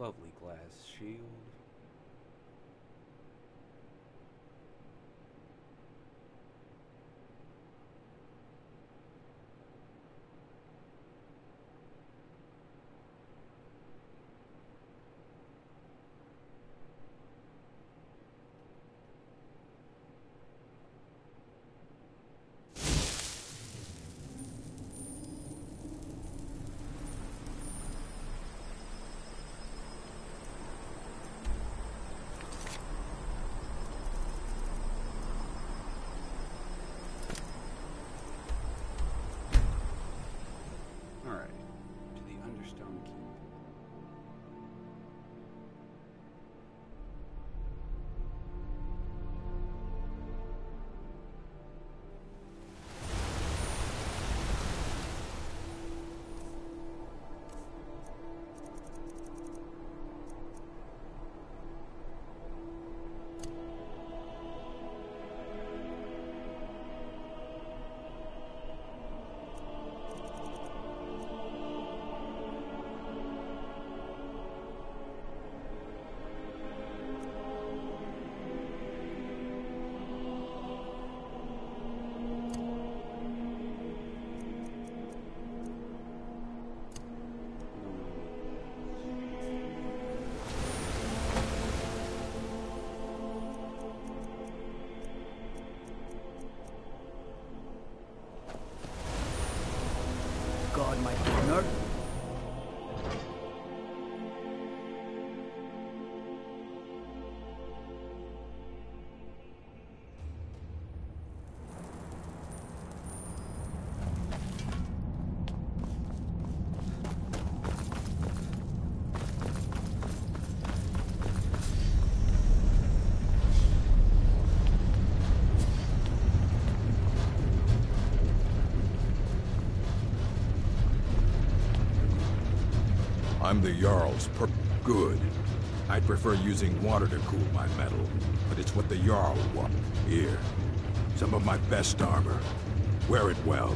Lovely glass shield. Alright, to the Understone Keep. God, my partner. I'm the Jarl's Good. I'd prefer using water to cool my metal, but it's what the Jarl wants. Here, some of my best armor. Wear it well.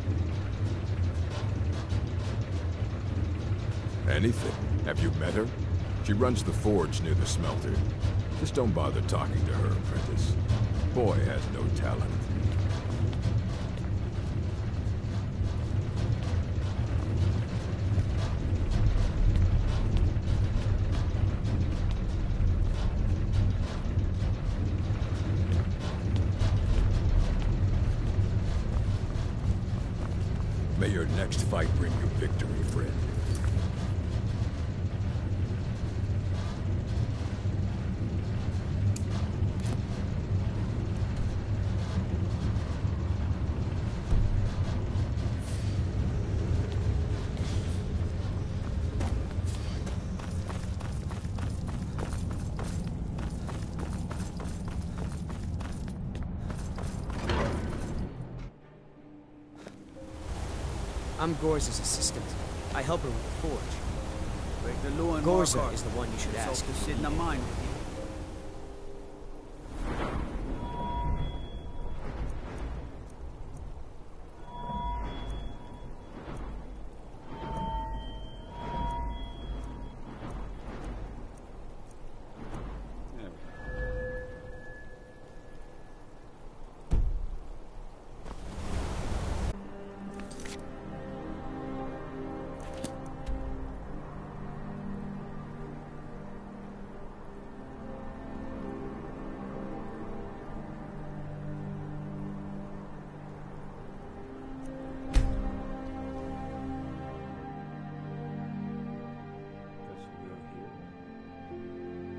Anything. Have you met her? She runs the forge near the smelter. Just don't bother talking to her, apprentice. Boy has no talent. May your next fight bring you victory, friend. I'm Gorza's assistant. I help her with the forge. Break the law and Gorza Markarth. is the one you should Let's ask. hope to sit in a mine with you. There we go. Guess we'll go here.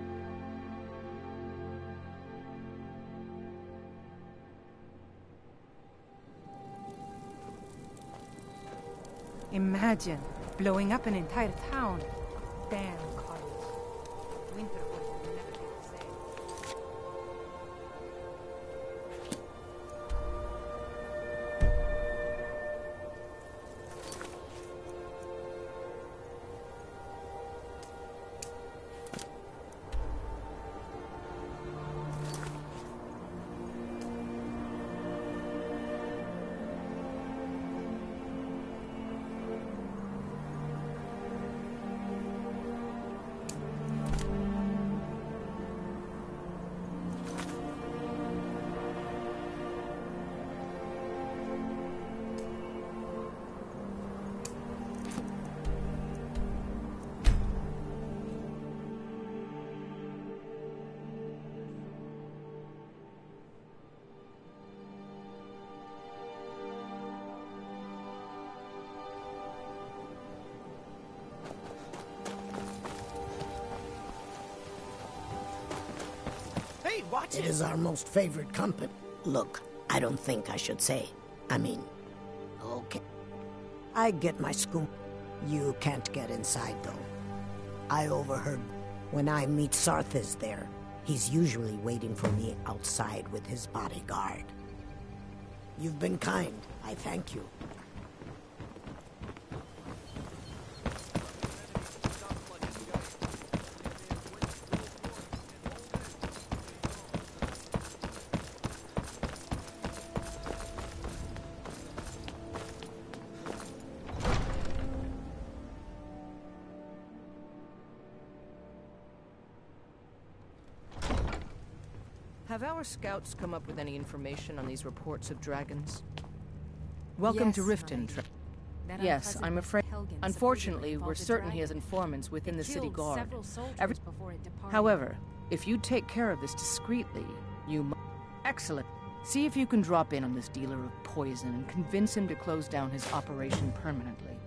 Imagine blowing up an entire town. Damn, Carlos. Winterwood will never be the same. Wait, watch It it! is our most favored company. Look, I don't think I should say. I mean, okay. I get my scoop. You can't get inside, though. I overheard when I meet Sarthis there. He's usually waiting for me outside with his bodyguard. You've been kind. I thank you. Have our scouts come up with any information on these reports of dragons? Welcome to Riften. Yes, I'm afraid. Unfortunately, we're certain he has informants within the city guard. However, if you take care of this discreetly, you Excellent. See if you can drop in on this dealer of poison and convince him to close down his operation permanently.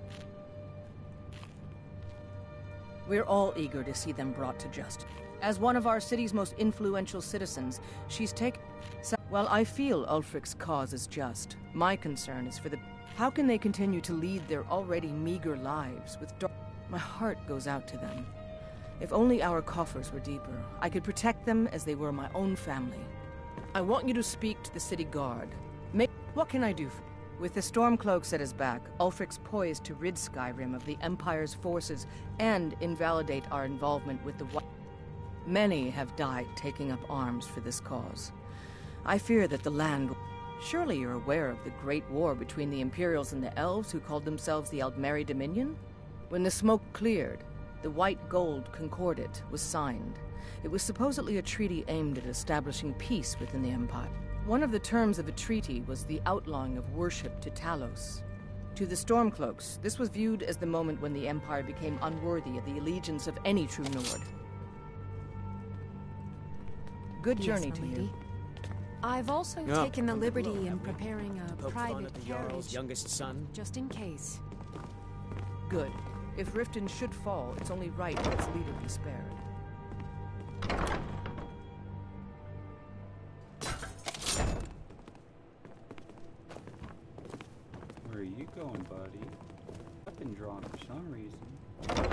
We're all eager to see them brought to justice. As one of our city's most influential citizens, she's taken... While I feel Ulfric's cause is just, my concern is for the... How can they continue to lead their already meager lives with My heart goes out to them. If only our coffers were deeper, I could protect them as they were my own family. I want you to speak to the city guard. What can I do for... With the Stormcloaks at his back, Ulfric's poised to rid Skyrim of the Empire's forces and invalidate our involvement with the... Many have died taking up arms for this cause. I fear that the land... Surely you're aware of the Great War between the Imperials and the Elves who called themselves the Aldmeri Dominion? When the smoke cleared, the White Gold Concordat was signed. It was supposedly a treaty aimed at establishing peace within the Empire. One of the terms of the treaty was the outlawing of worship to Talos. To the Stormcloaks, this was viewed as the moment when the Empire became unworthy of the allegiance of any true Nord. Good journey to you. I've also taken the liberty in preparing a Poke fun private at the Jarl's carriage, youngest son. just in case. Good. If Riften should fall, it's only right that its leader be spared. Where are you going, buddy? I've been drawn for some reason.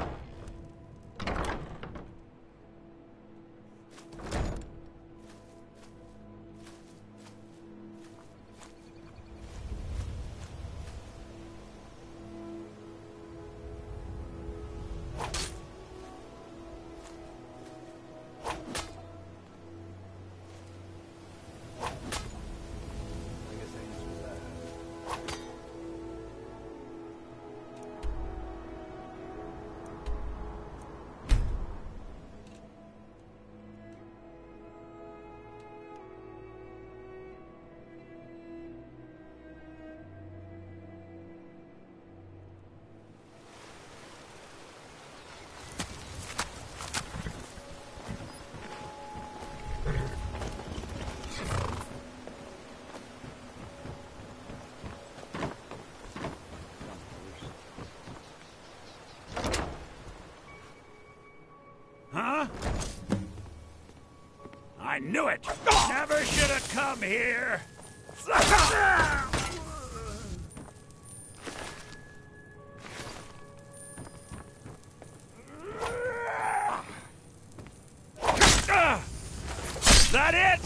Huh? I knew it! Never should have come here! Is that it?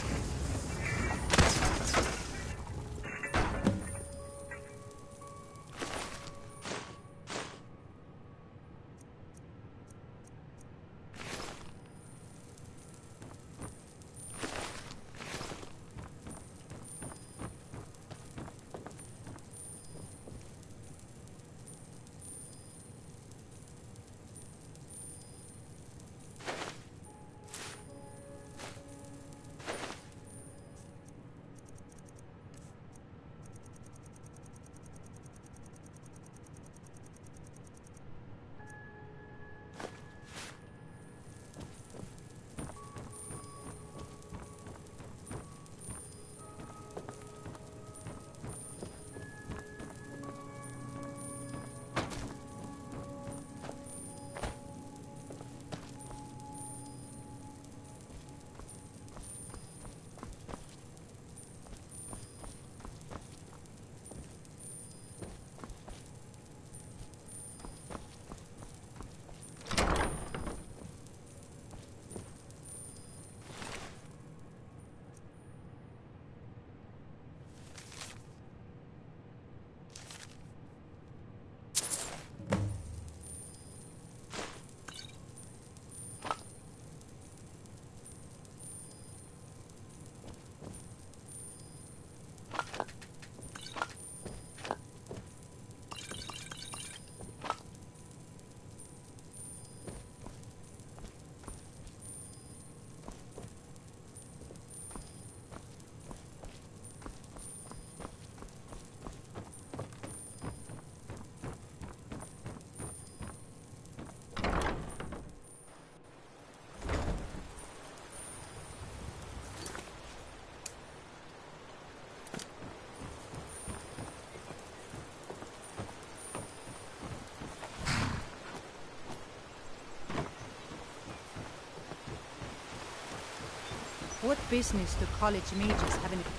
What business do college mages have in...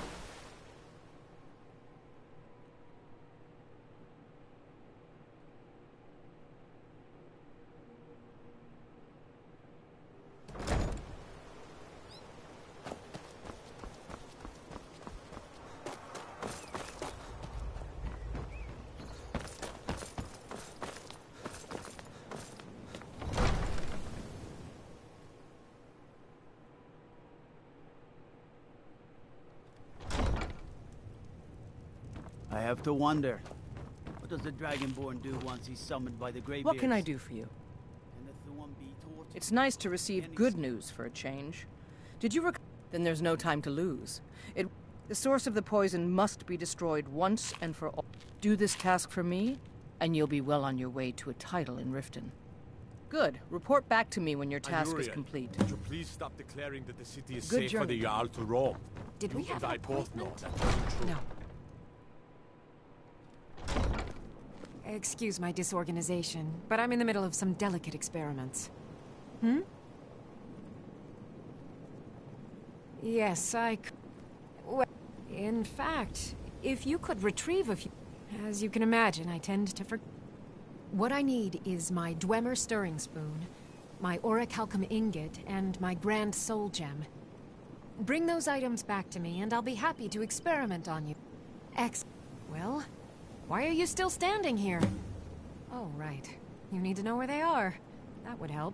I have to wonder. What does the Dragonborn do once he's summoned by the Greybeards? What can I do for you? It's nice to receive good news for a change. Did you Then there's no time to lose. The source of the poison must be destroyed once and for all. Do this task for me, and you'll be well on your way to a title in Riften. Good. Report back to me when your task is complete. Would you please stop declaring that the city is Good safe for the journey. Jarl to roam? Did we You have and an I both know appointment? that wasn't true. No. Excuse my disorganization, but I'm in the middle of some delicate experiments. Yes, well, in fact, if you could retrieve a few... As you can imagine, I tend to forget. What I need is my Dwemer Stirring Spoon, my Orichalcum Ingot, and my Grand Soul Gem. Bring those items back to me, and I'll be happy to experiment on you. Well, why are you still standing here? Oh, right. You need to know where they are. That would help.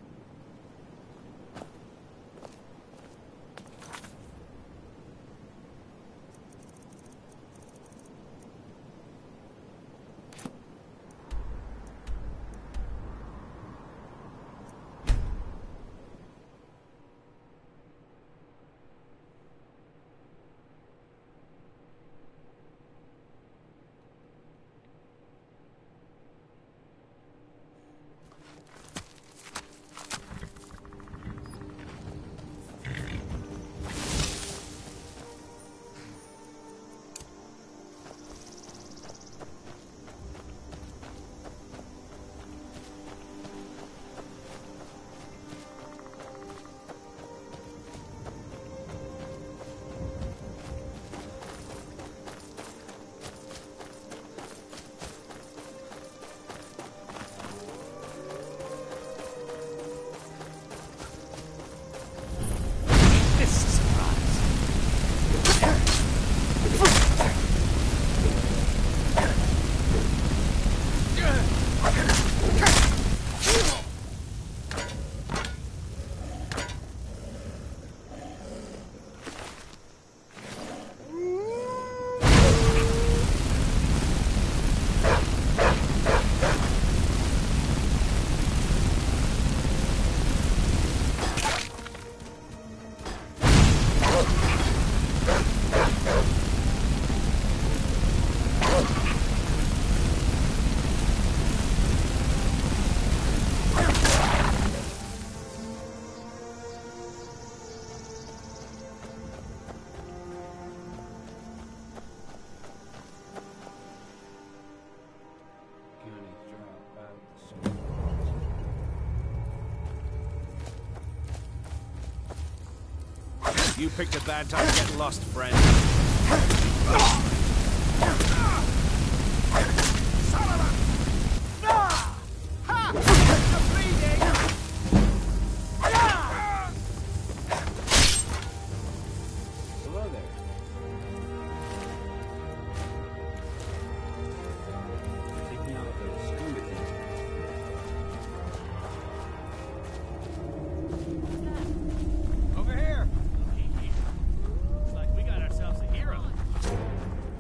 You picked a bad time to get lost, friend. Hello there. Take me out the string with Over here. Looks like we got ourselves a hero.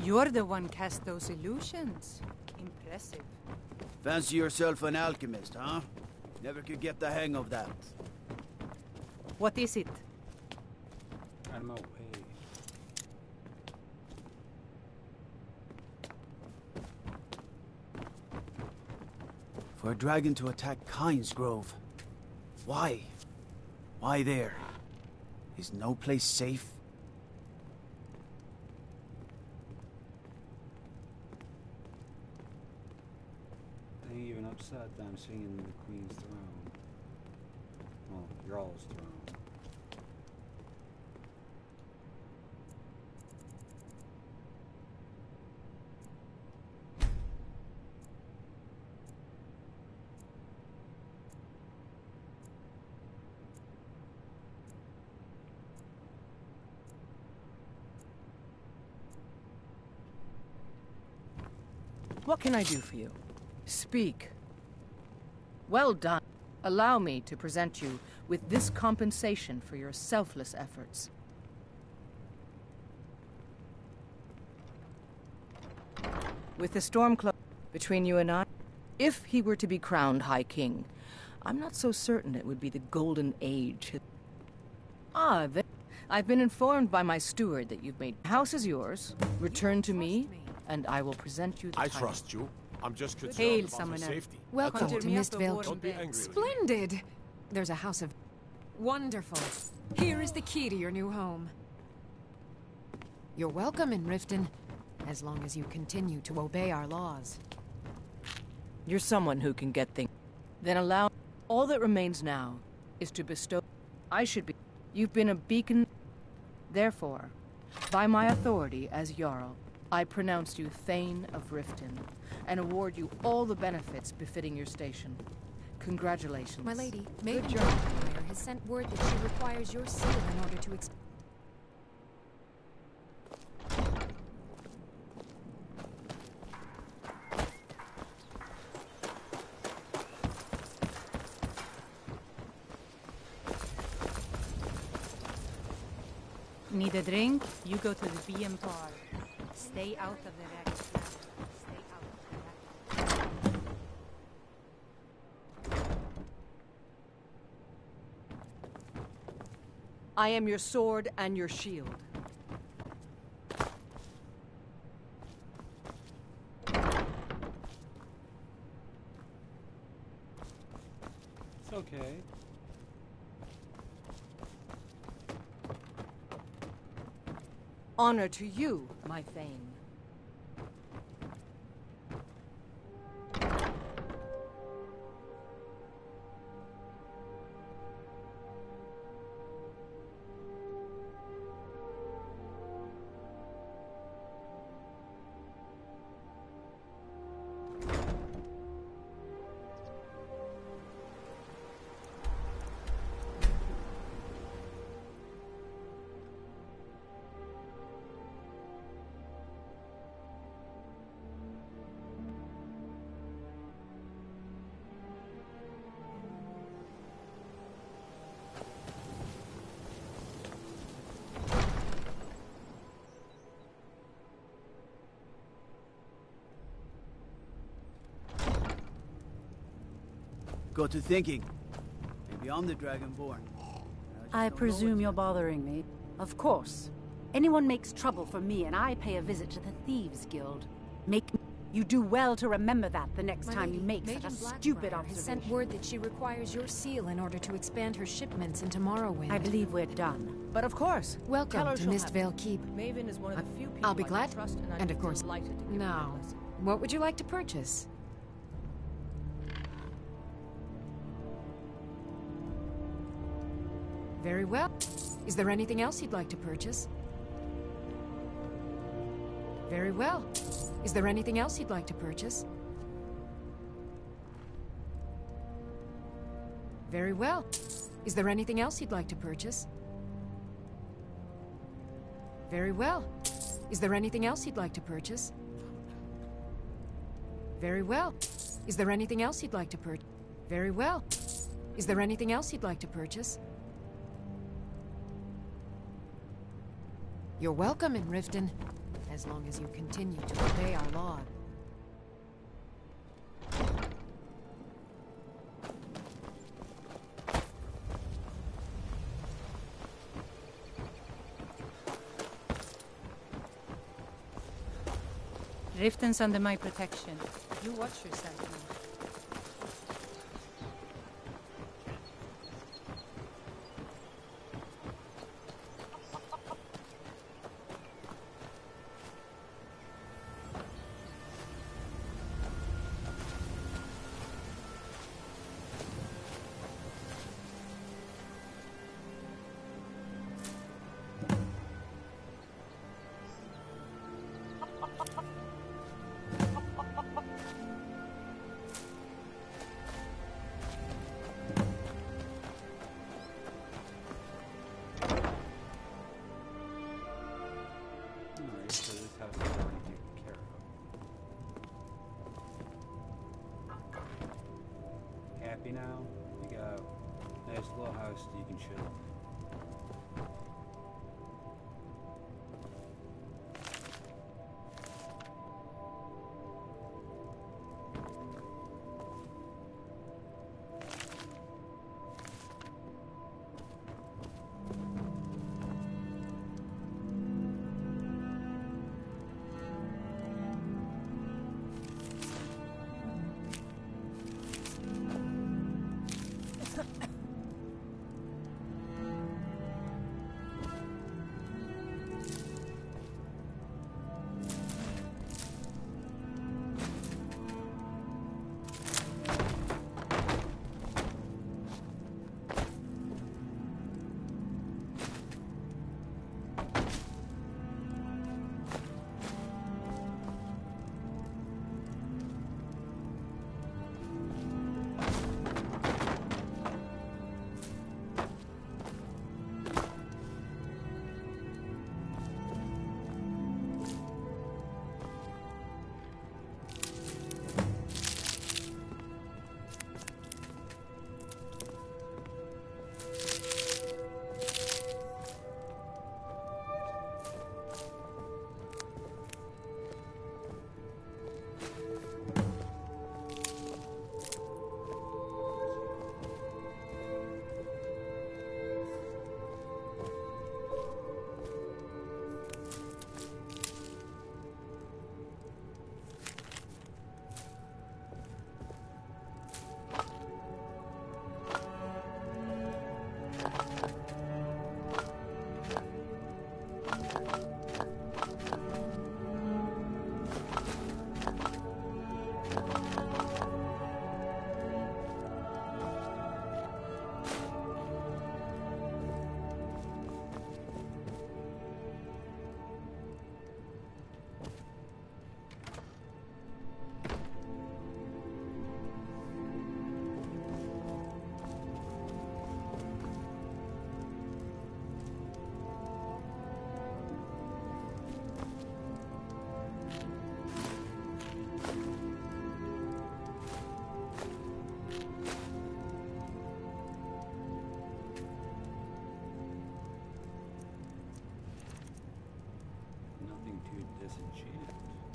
You're the one cast those illusions. Impressive. Fancy yourself an alchemist, huh? Never could get the hang of that. What is it? Out of my way. For a dragon to attack Kynes Grove. Why? Why there? Is no place safe? I ain't even upset that I'm sitting in the Queen's throne. Well, Jarl's throne. What can I do for you? Speak. Well done. Allow me to present you with this compensation for your selfless efforts. With the Stormcloak between you and I, if he were to be crowned High King, I'm not so certain it would be the Golden Age. I've been informed by my steward that you've made. House is yours. Return to me, and I will present you the I title. trust you. I'm just concerned Hail, about your Summoner. safety. Welcome to Mistvale. Don't be angry with me. Splendid! There's a house of... Wonderful. Here is the key to your new home. You're welcome in Riften, as long as you continue to obey our laws. You're someone who can get things. Then allow... All that remains now is to bestow... I should be... You've been a beacon... Therefore, by my authority as Jarl, I pronounce you Thane of Riften, and award you all the benefits befitting your station. Congratulations. My lady, Maiden job. Blackfire has sent word that she requires your seal in order to Need a drink? You go to the BM bar. Stay out of the wreck. Stay out of the wreck. I am your sword and your shield. It's okay. Honor to you, my Thane. Go to thinking. Maybe I'm the Dragonborn. I presume you're bothering me. Of course. Anyone makes trouble for me, and I pay a visit to the Thieves' Guild. You do well to remember that the next time you make such a stupid Blackfire has sent observation. word that she requires your seal in order to expand her shipments into Morrowind. I believe we're done. But of course, Welcome Keller to shall have Mistvale it. Keep. Maven is one of the few people I'll be I glad, can trust, and and I'd of be course, delighted to give you now, a lesson. what would you like to purchase? Very well. Is there anything else you'd like to purchase? Very well. Is there anything else you'd like to purchase? Very well. Is there anything else you'd like to purchase? Very well. Is there anything else you'd like to purchase? Very well. Is there anything else you'd like to purchase? Very well. Is there anything else you'd like to purchase? You're welcome in Riften, as long as you continue to obey our law. Riften's under my protection. You watch yourself now. Happy now? You got a nice little house that you can chill. Disenchanted.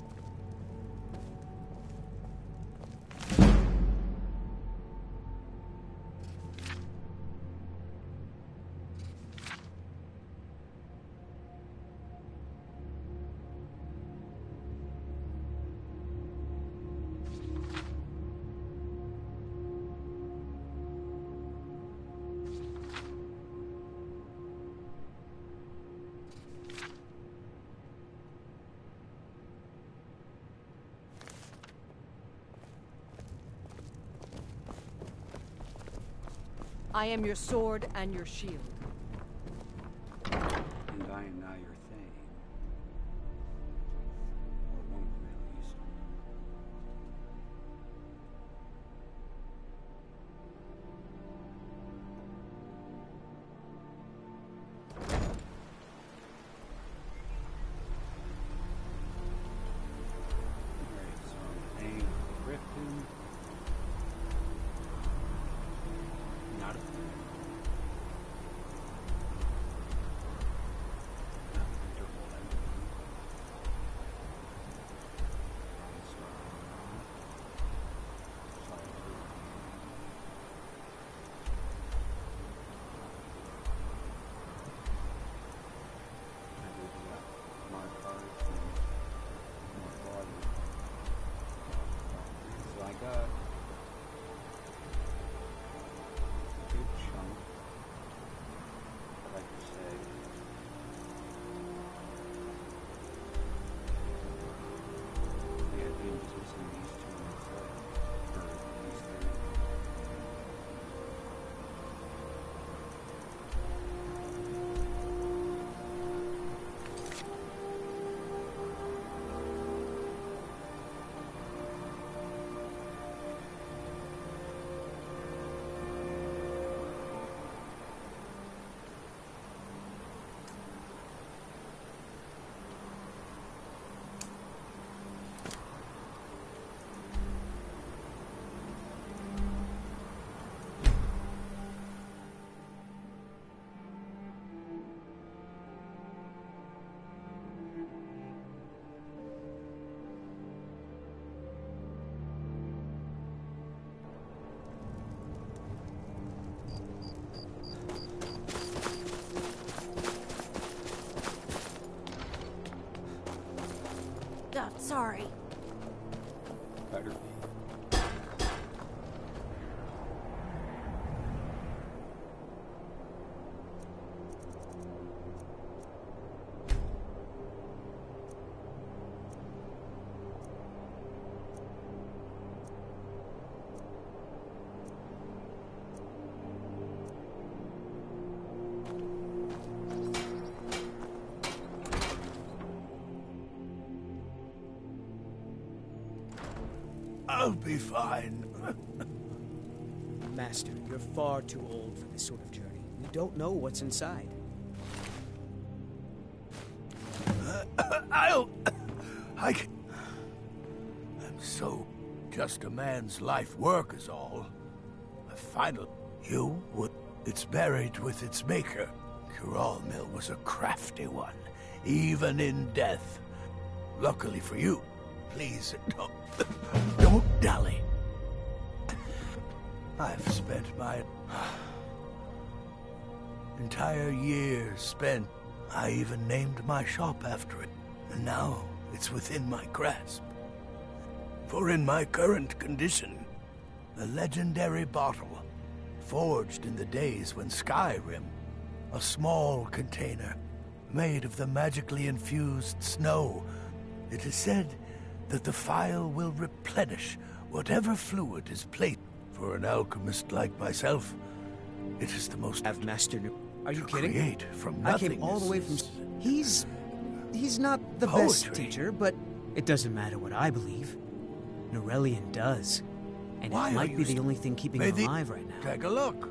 I am your sword and your shield. And I am now your thing. Or one of them, at least. Alright, so I'm playing Riften. Not a fan. Sorry. Better be. I'll be fine. Master, you're far too old for this sort of journey. We don't know what's inside. I'm so... Just a man's life work is all. A final... You would... It's buried with its maker. Kural Mill was a crafty one, even in death. Luckily for you. Please, don't dally. I've spent my entire year spent. I even named my shop after it. And now it's within my grasp. For in my current condition, the legendary bottle, forged in the days when Skyrim, a small container made of the magically infused snow, it is said that the phial will replenish whatever fluid is placed. For an alchemist like myself, it is the most... Have Master Are you kidding? Create from I came all the way from... He's not the best teacher, but it doesn't matter what I believe. Norelian does. And Why it might are be you the only thing keeping him alive right now. Take a look.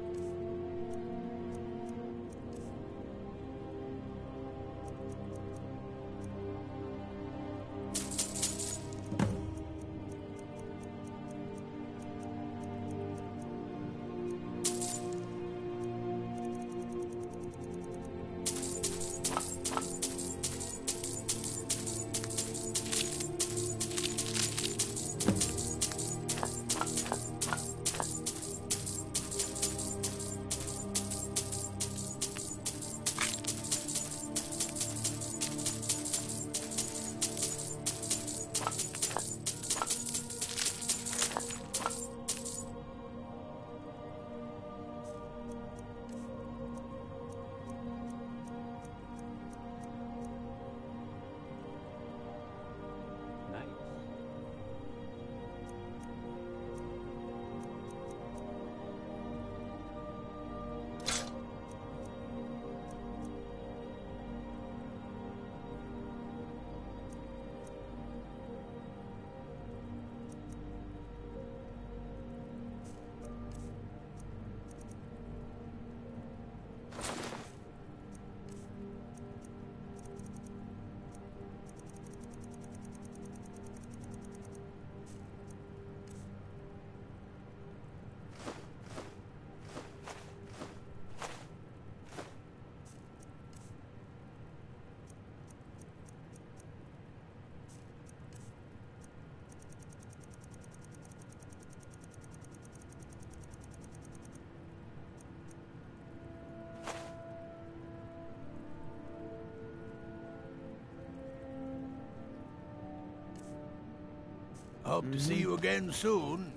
Hope to see you again soon.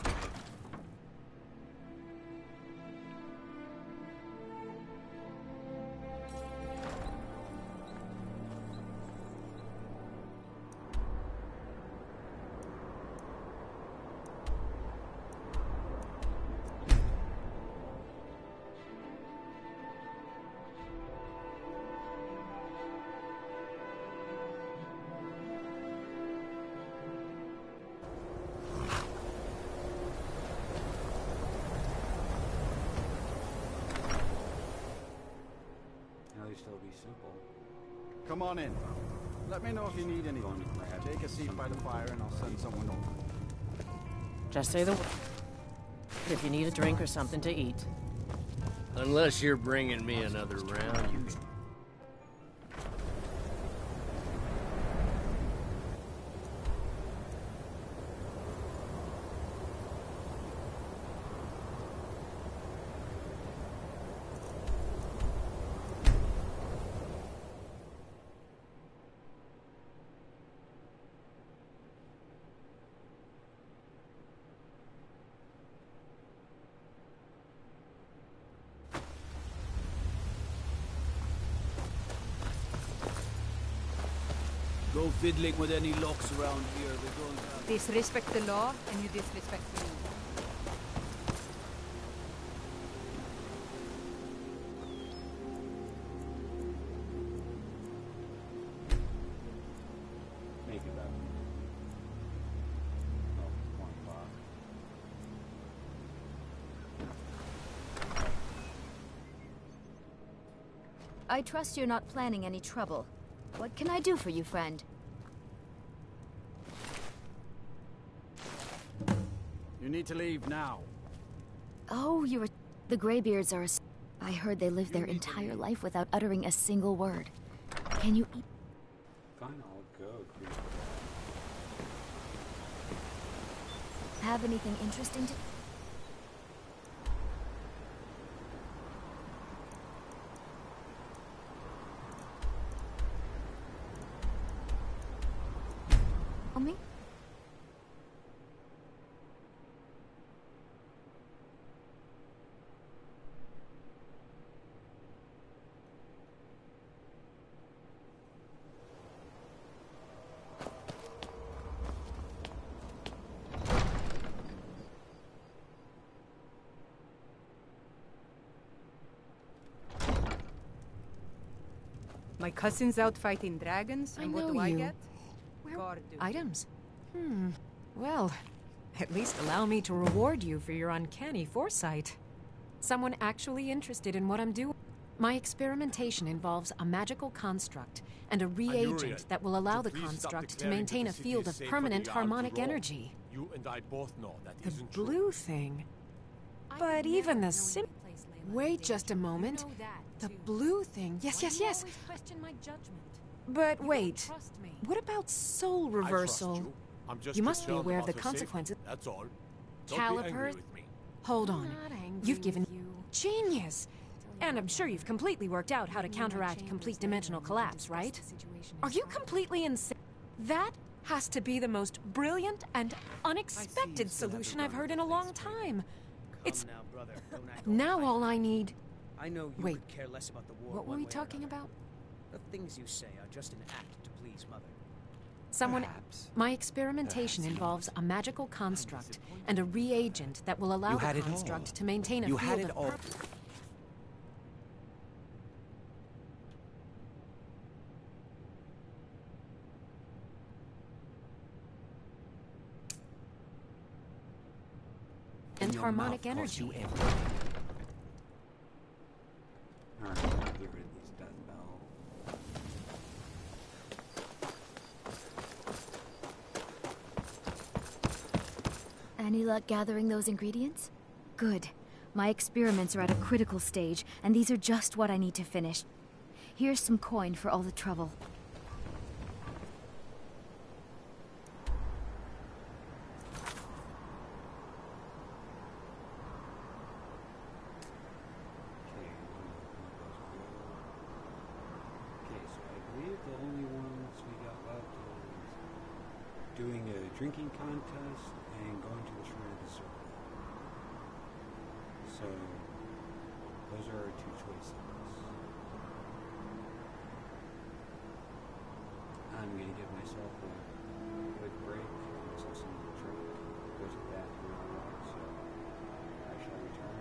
Still be simple. Come on in. Let me know if you need anyone. Take a seat by the fire and I'll send someone over. Just say the word if you need a drink or something to eat. Unless you're bringing me another round, you can... fiddling with any locks around here. We're going to... Disrespect the law, and you disrespect me. Make it up. Oh, 1 o'clock. I trust you're not planning any trouble. What can I do for you, friend? You need to leave now. Oh, you're... The Greybeards are a... I heard they live their entire life without uttering a single word. Can you eat... Fine, I'll go. Have anything interesting to... Me? My cousin's out fighting dragons, and what do I get? Items? Well, at least allow me to reward you for your uncanny foresight. Someone actually interested in what I'm doing. My experimentation involves a magical construct and a reagent that will allow the construct to maintain a field of permanent harmonic energy. You and I both know that The isn't true. blue thing? But even the sim... Wait just a moment. The blue thing. Yes. But wait. What about soul reversal? You must be aware of the consequences. That's all. Don't be angry Calipers? with me. Hold on. You've given genius. And I'm sure you've completely worked out how to counteract complete dimensional collapse, right? Are you completely insane? That has to be the most brilliant and unexpected solution I've heard in a long time. It's... Now, brother, don't act Now all all I need... I know you Wait. could care less about the war. What were one we way or talking another. about? The things you say are just an act to please Mother. Someone... Perhaps. My experimentation involves a magical construct and a reagent that will allow You the had it all. construct to maintain a You field had it of all. and Your harmonic mouth costs energy. you everything. Alright, get rid of these death bells. Any luck gathering those ingredients? Good. My experiments are at a critical stage, and these are just what I need to finish. Here's some coin for all the trouble. Okay, so I believe the only ones we got left is doing a drinking contest and going to the Shrine of the Circle. So, those are our two choices. I'm going to give myself a quick break, myself some drink, go to the bathroom and all that, so I shall return.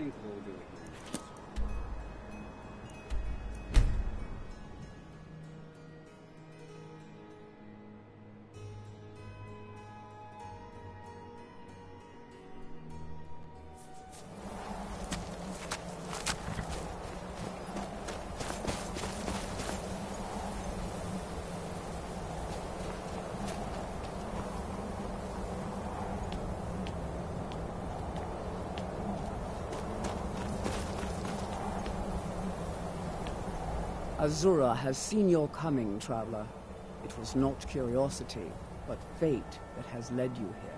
think we'll do it here. Azura has seen your coming, traveler. It was not curiosity, but fate that has led you here.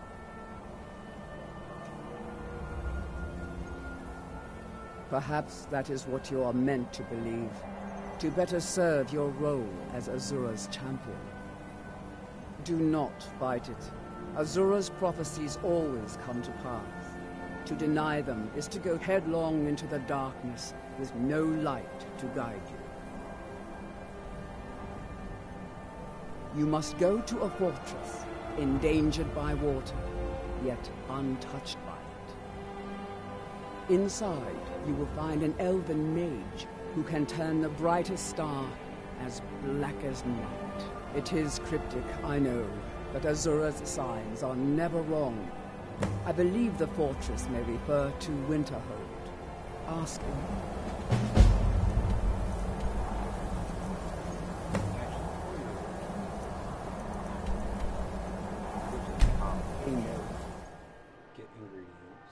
Perhaps that is what you are meant to believe, to better serve your role as Azura's champion. Do not fight it. Azura's prophecies always come to pass. To deny them is to go headlong into the darkness with no light to guide you. You must go to a fortress, endangered by water, yet untouched by it. Inside, you will find an elven mage who can turn the brightest star as black as night. It is cryptic, I know, but Azura's signs are never wrong. I believe the fortress may refer to Winterhold. Ask him. Get ingredients.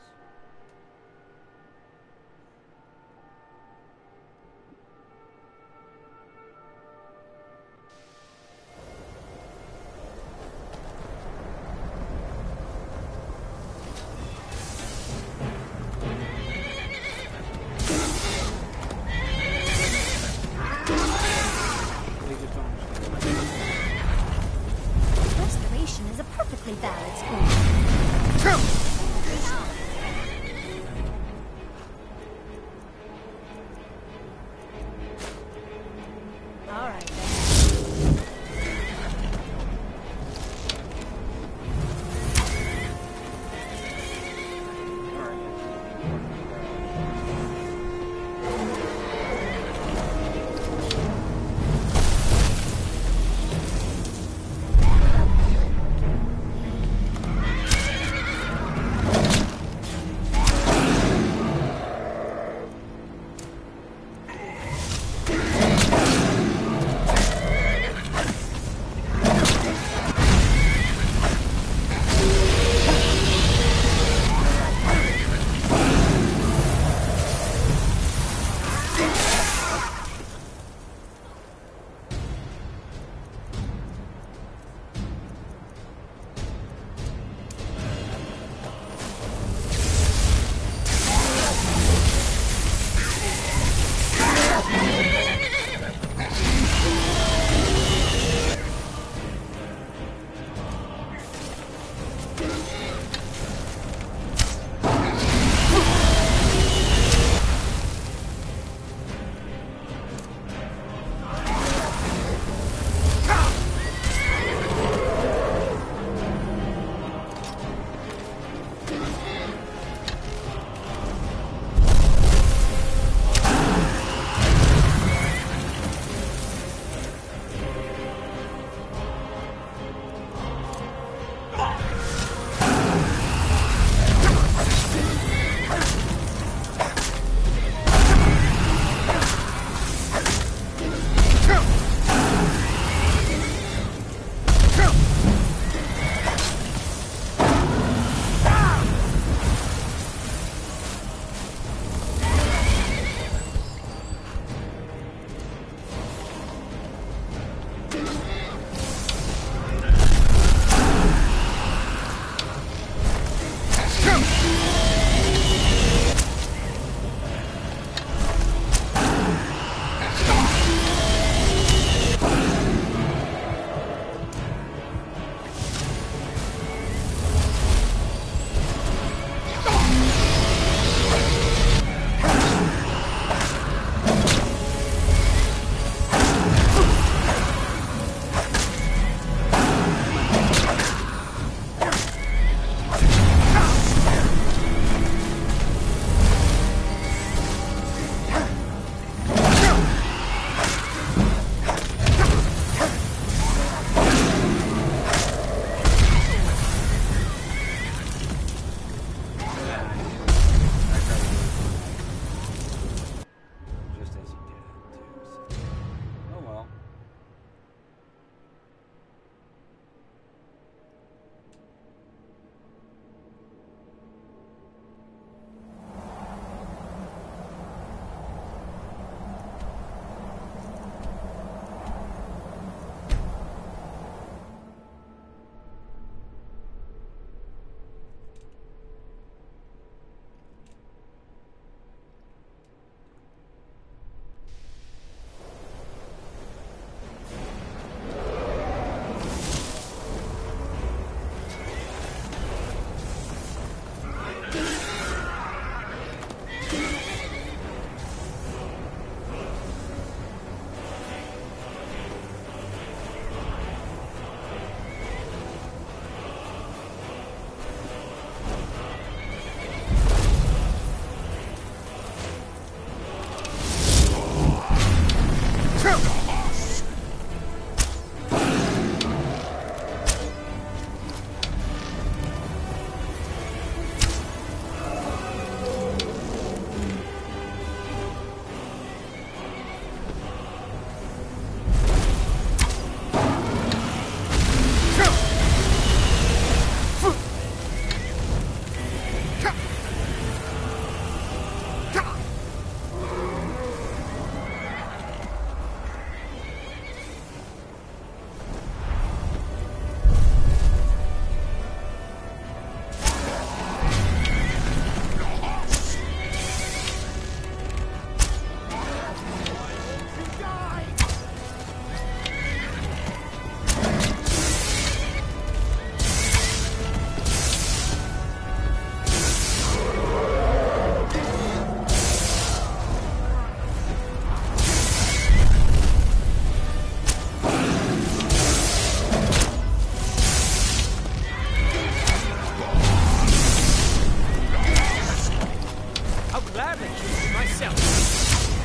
myself.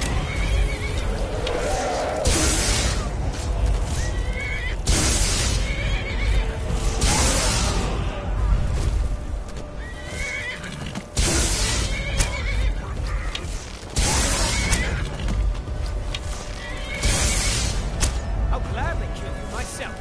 I'll gladly kill you myself.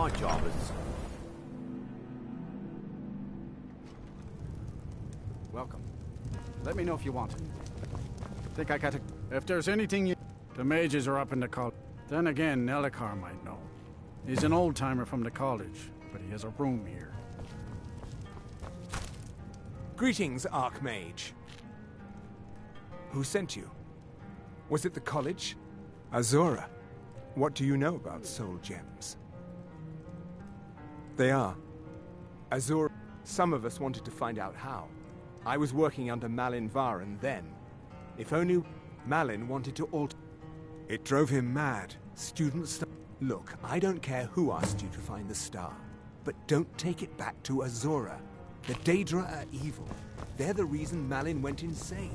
My job is... Welcome. Let me know if you want it. Think I got to... If there's anything you... The mages are up in the college. Then again, Elhokar might know. He's an old-timer from the college, but he has a room here. Greetings, Archmage. Who sent you? Was it the college? Azura, what do you know about soul gems? They are. Azura, some of us wanted to find out how. I was working under Malin Varen then. If only Malin wanted to alter... It drove him mad. Students... Look, I don't care who asked you to find the star, but don't take it back to Azura. The Daedra are evil. They're the reason Malin went insane.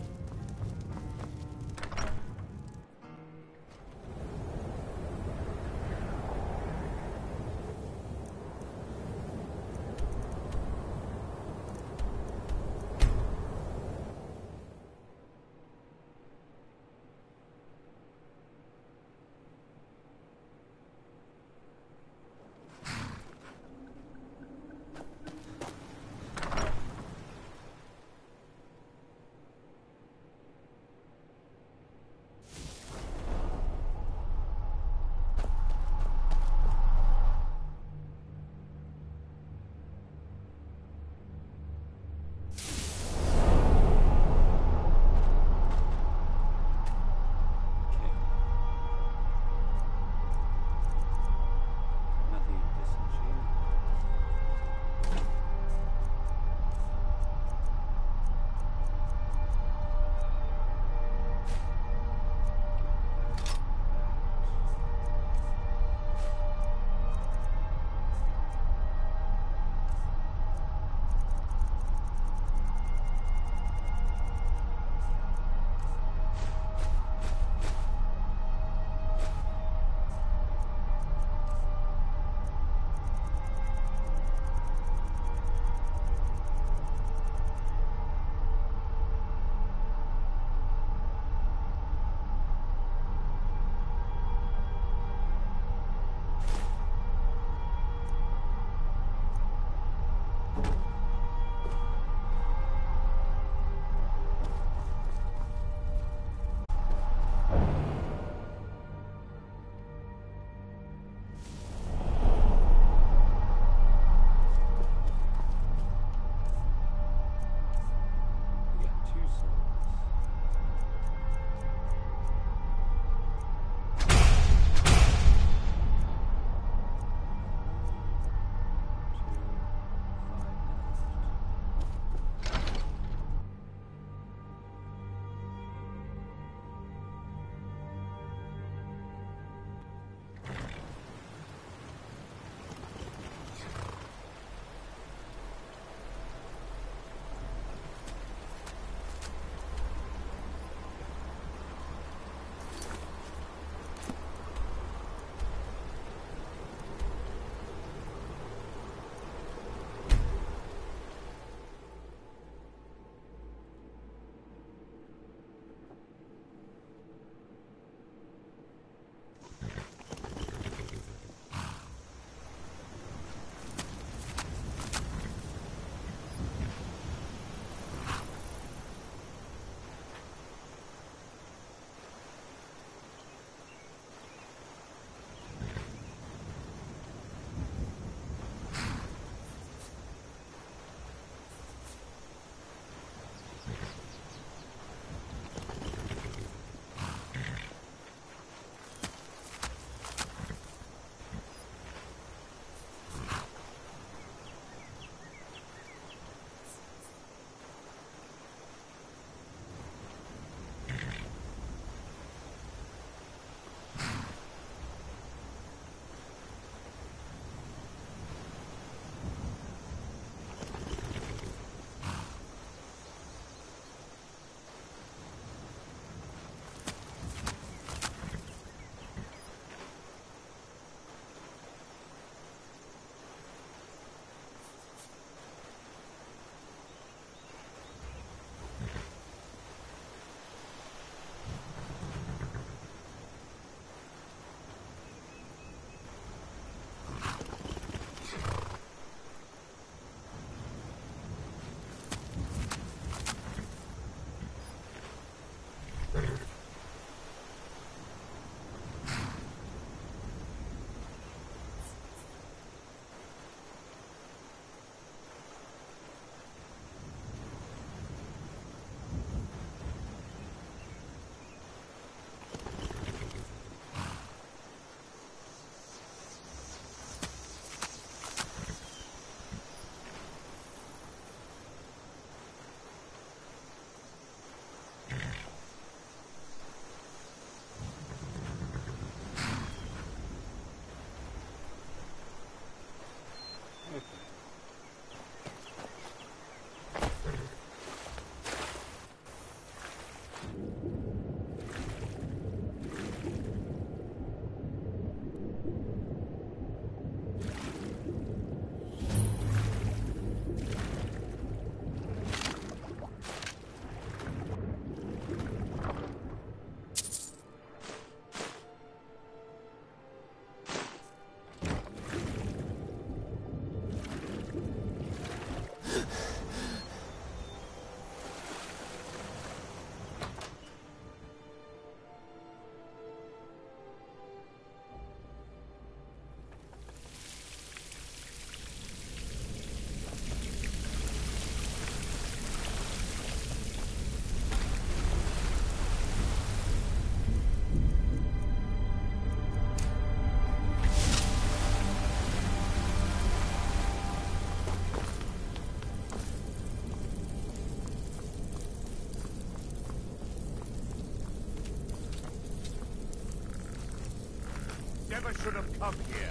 Come here.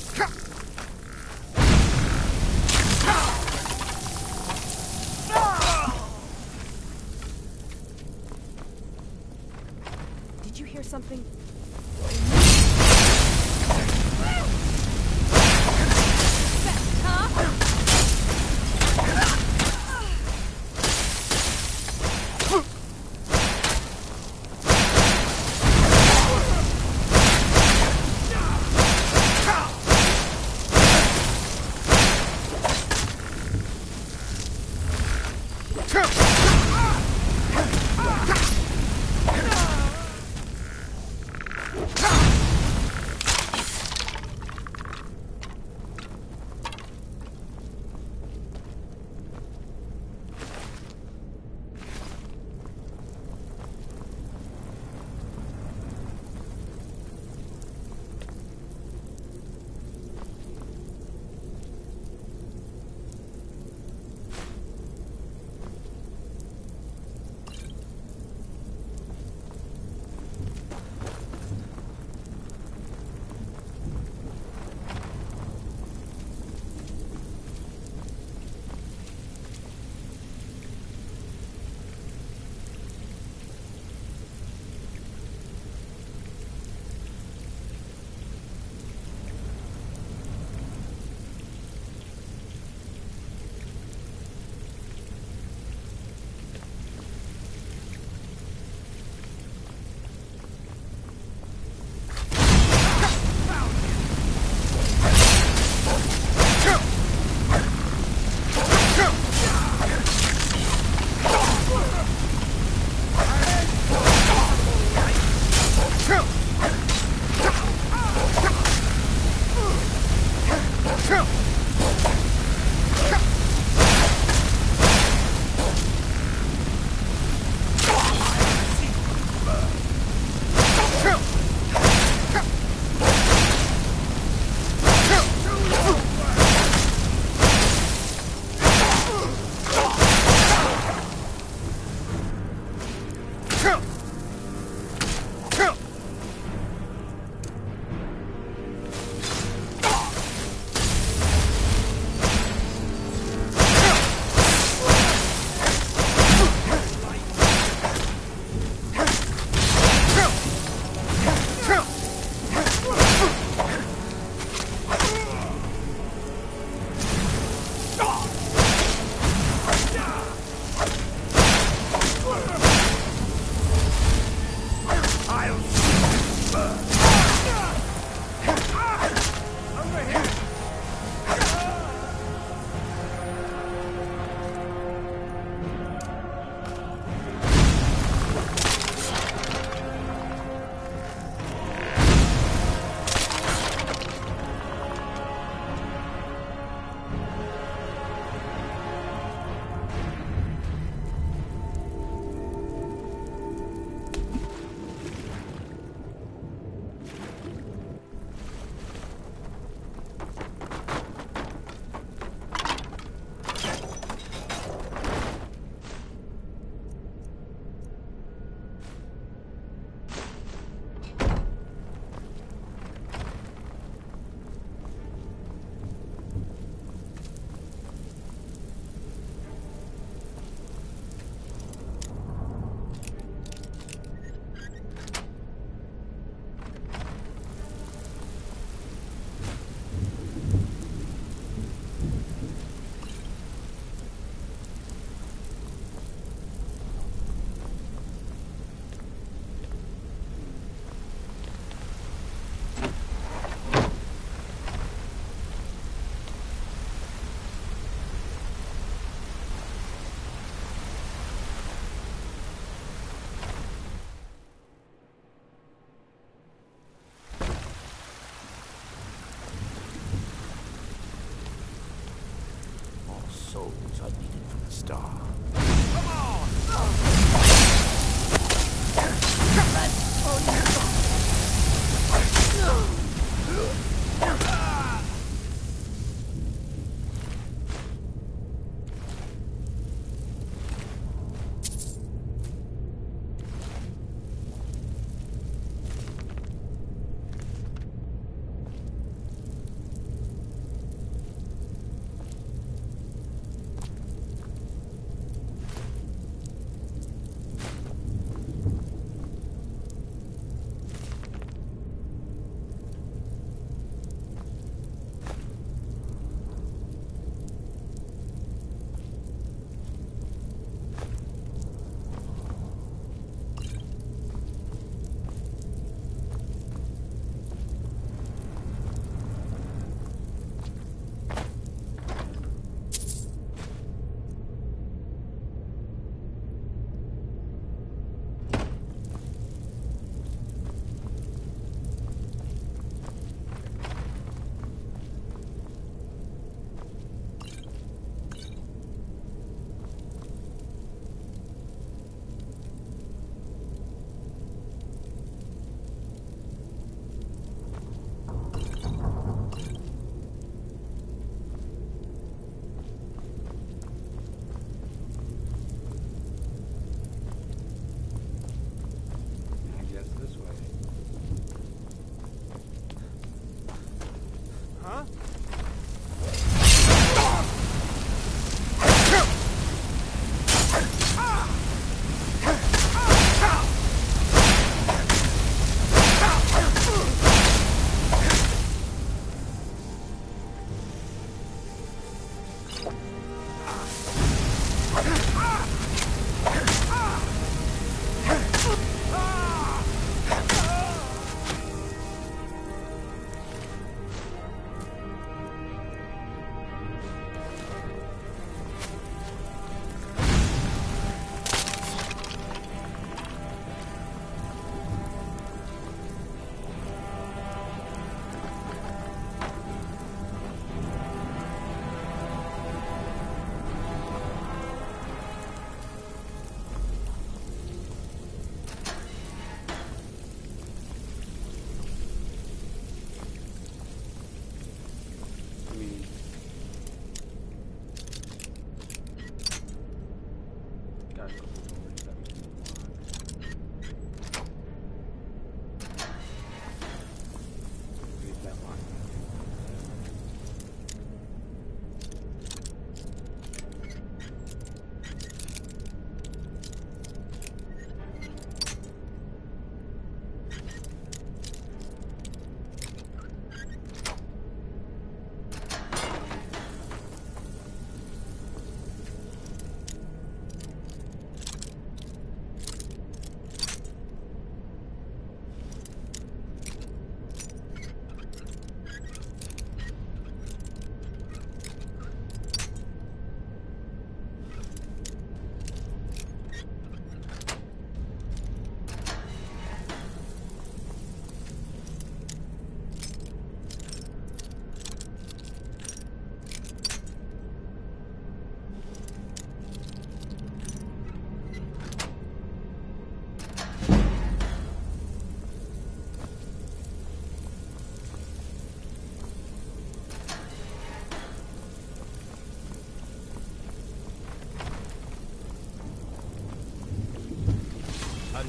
Did you hear something? souls I needed from the start.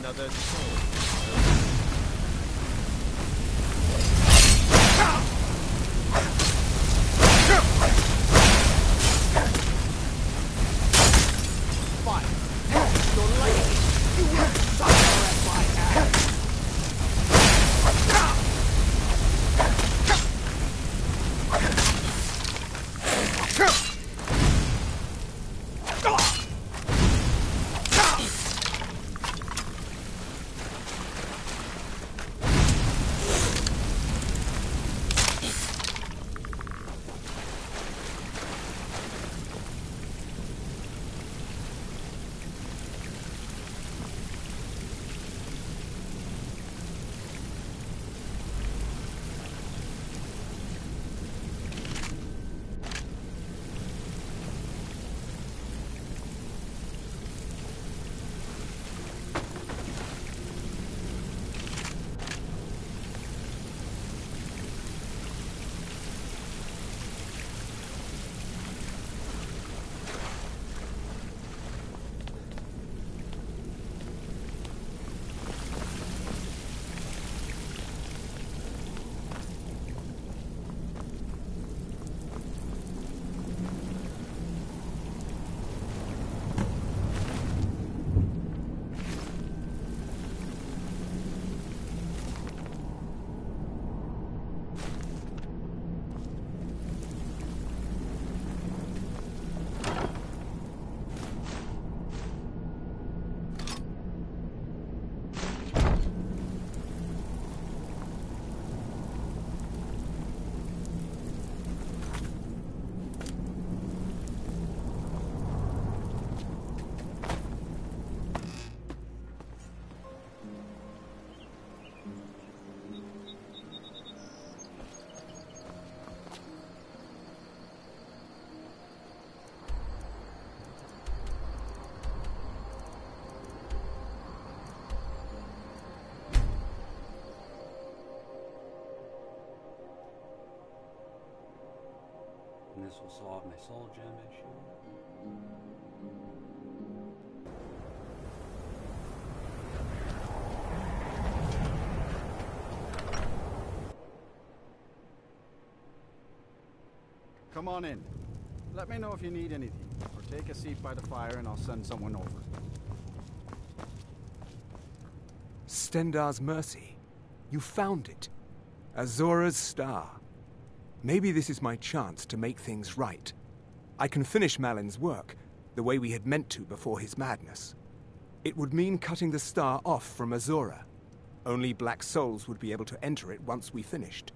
another soul. And this will solve my soul gem issue. Come on in. Let me know if you need anything, or take a seat by the fire and I'll send someone over. Stendarr's Mercy. You found it. Azora's Star. Maybe this is my chance to make things right. I can finish Malin's work, the way we had meant to before his madness. It would mean cutting the star off from Azora. Only Black Souls would be able to enter it once we finished.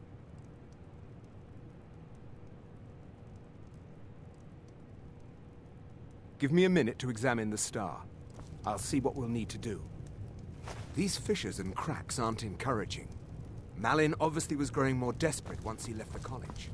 Give me a minute to examine the star. I'll see what we'll need to do. These fissures and cracks aren't encouraging. Malin obviously was growing more desperate once he left the college.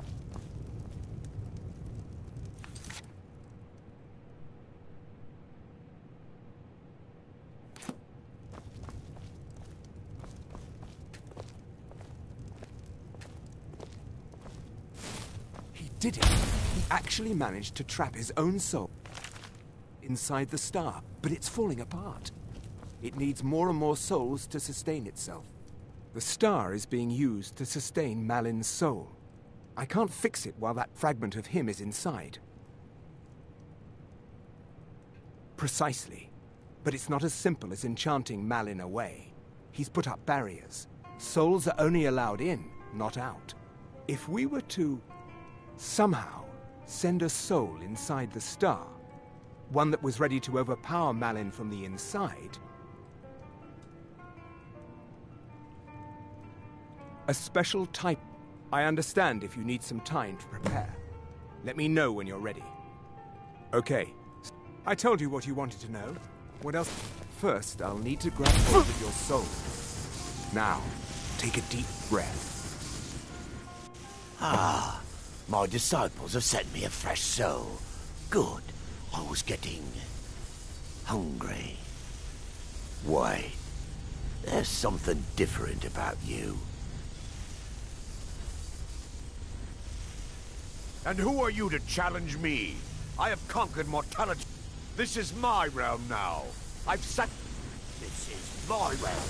He did it! He actually managed to trap his own soul inside the star, but it's falling apart. It needs more and more souls to sustain itself. The star is being used to sustain Malin's soul. I can't fix it while that fragment of him is inside. Precisely. But it's not as simple as enchanting Malin away. He's put up barriers. Souls are only allowed in, not out. If we were to somehow send a soul inside the star, one that was ready to overpower Malin from the inside, a special type. I understand if you need some time to prepare. Let me know when you're ready. Okay. I told you what you wanted to know. What else? First, I'll need to grab hold of your soul. Now, take a deep breath. Ah, my disciples have sent me a fresh soul. Good. I was getting hungry. Wait, there's something different about you. And who are you to challenge me? I have conquered mortality. This is my realm now. I've sat... This is my realm.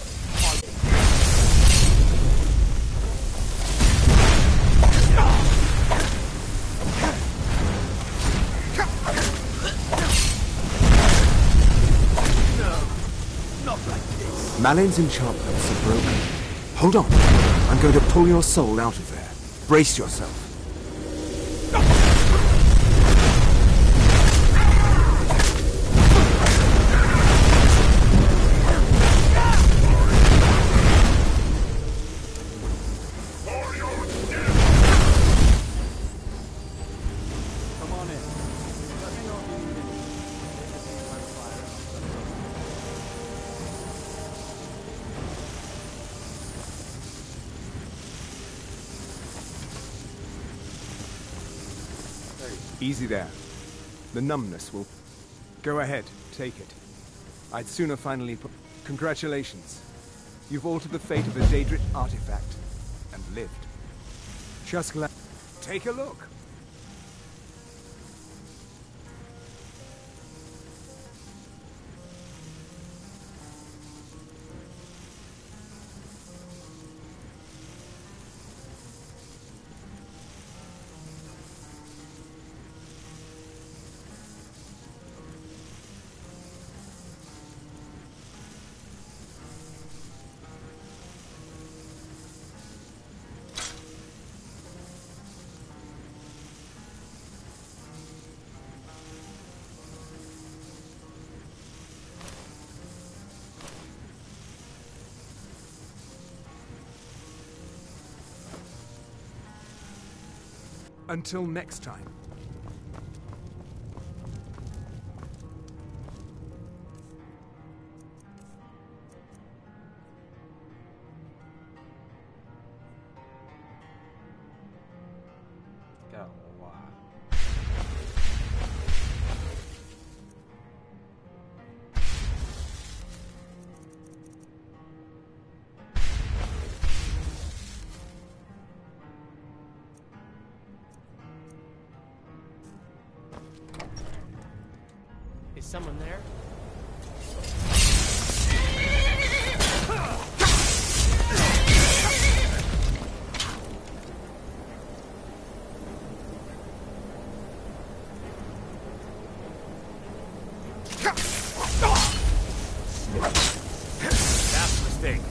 Malin's enchantments are broken. Hold on. I'm going to pull your soul out of there. Brace yourself. Come on in. Let me know if you need anything. Easy there. The numbness will... Go ahead, take it. I'd sooner finally put... Congratulations. You've altered the fate of a Daedric artifact, and lived. Just glad... Take a look. Until next time. Got a lot. Is someone there? That's a mistake.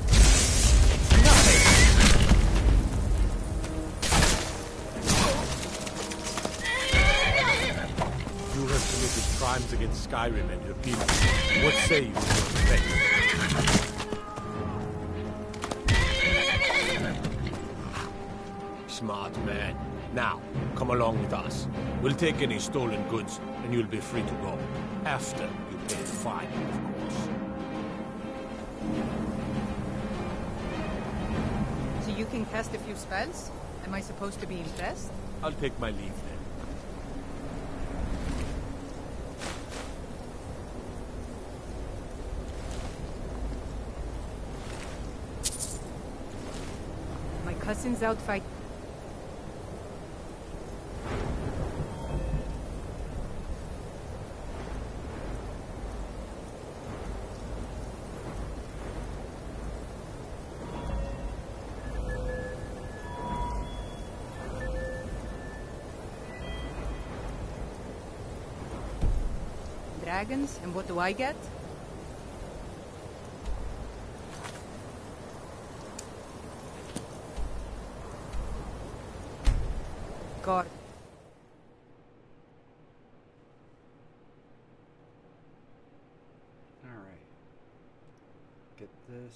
You have committed crimes against Skyrim and your people. What say you to your fate? Smart man. Now, come along with us. We'll take any stolen goods, and you'll be free to go. After you pay the fine, of course. So you can cast a few spells? Am I supposed to be impressed? I'll take my leave then. My cousin's out fight. Dragons, and what do I get? God. All right. Get this.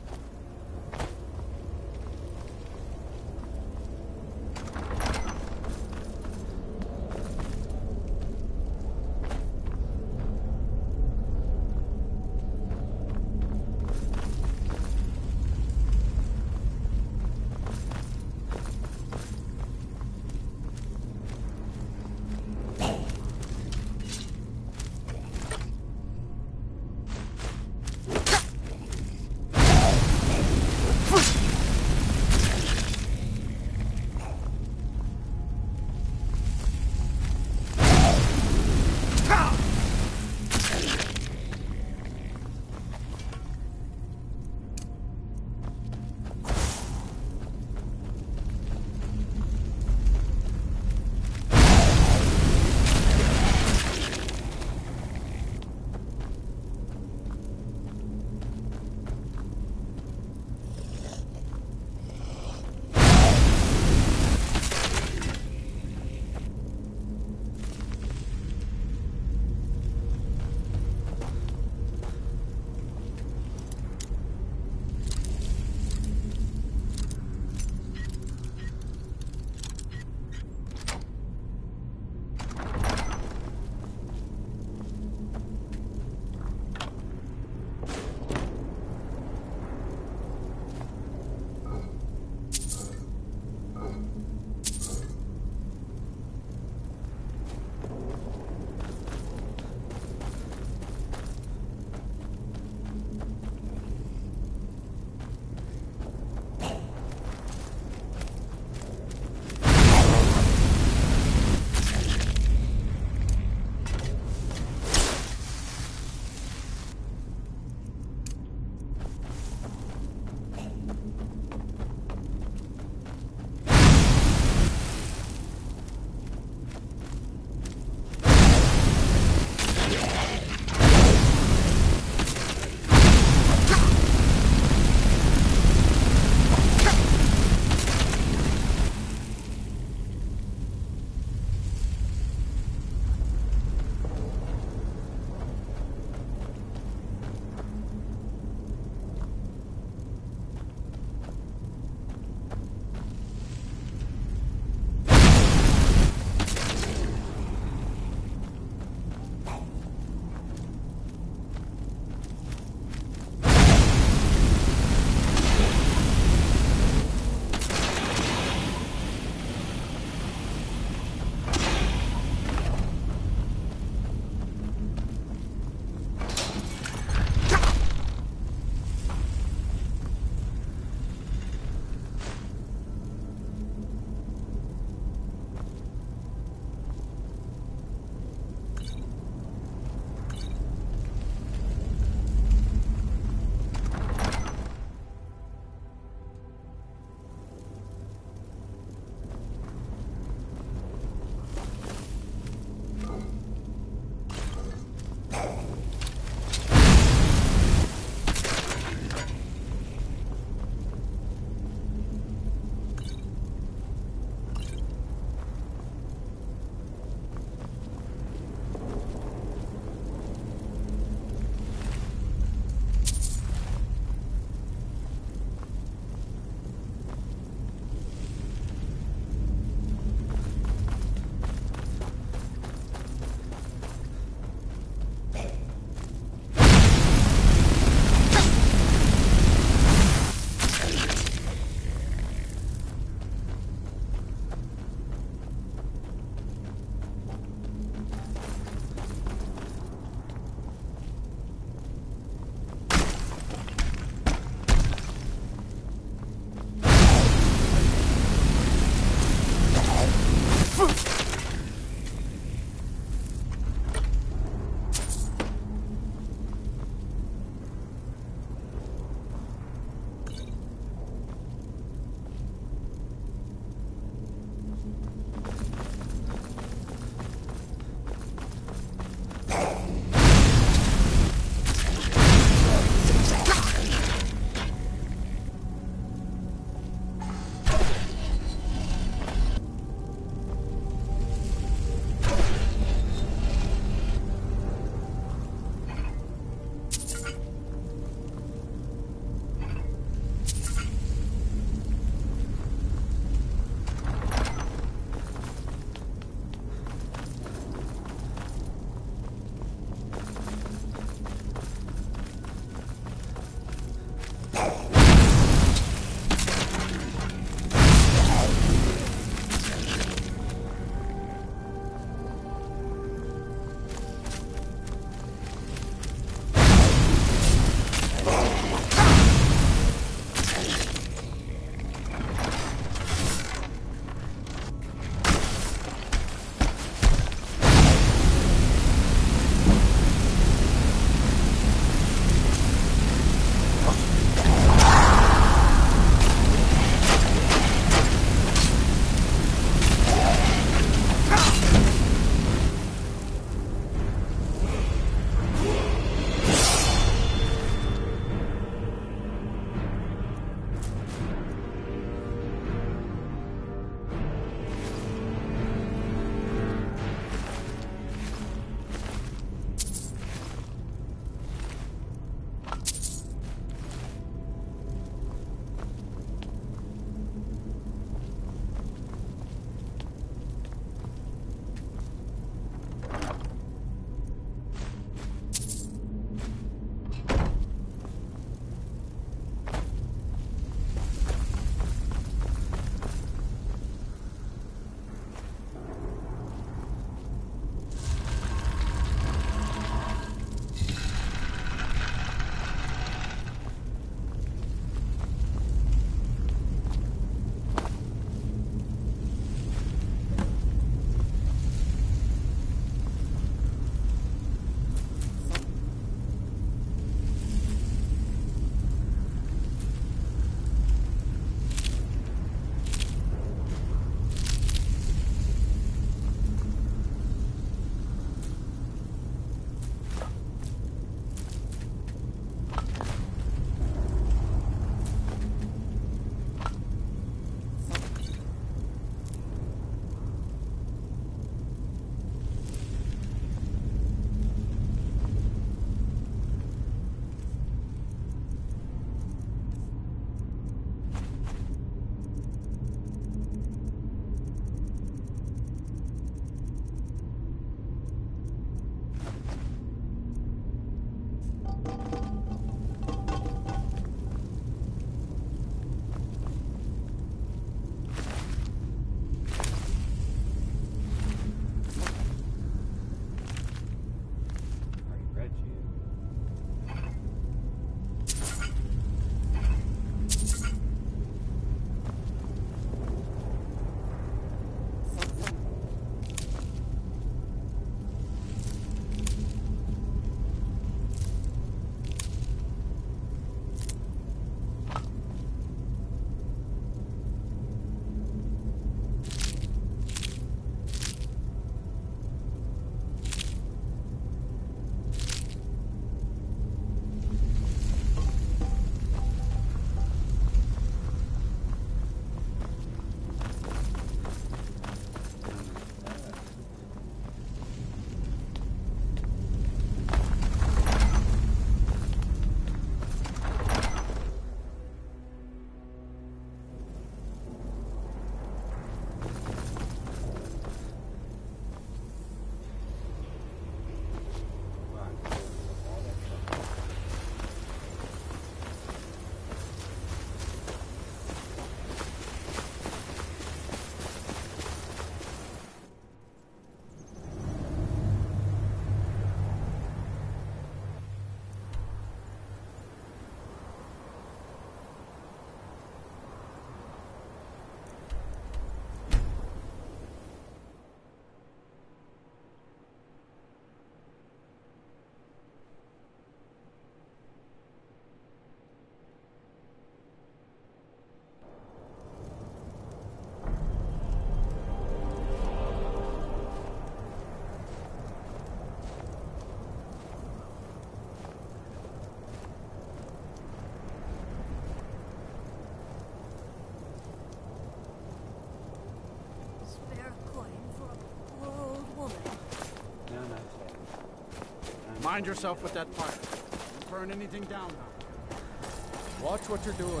Mind yourself with that fire. Don't burn anything down now. Watch what you're doing.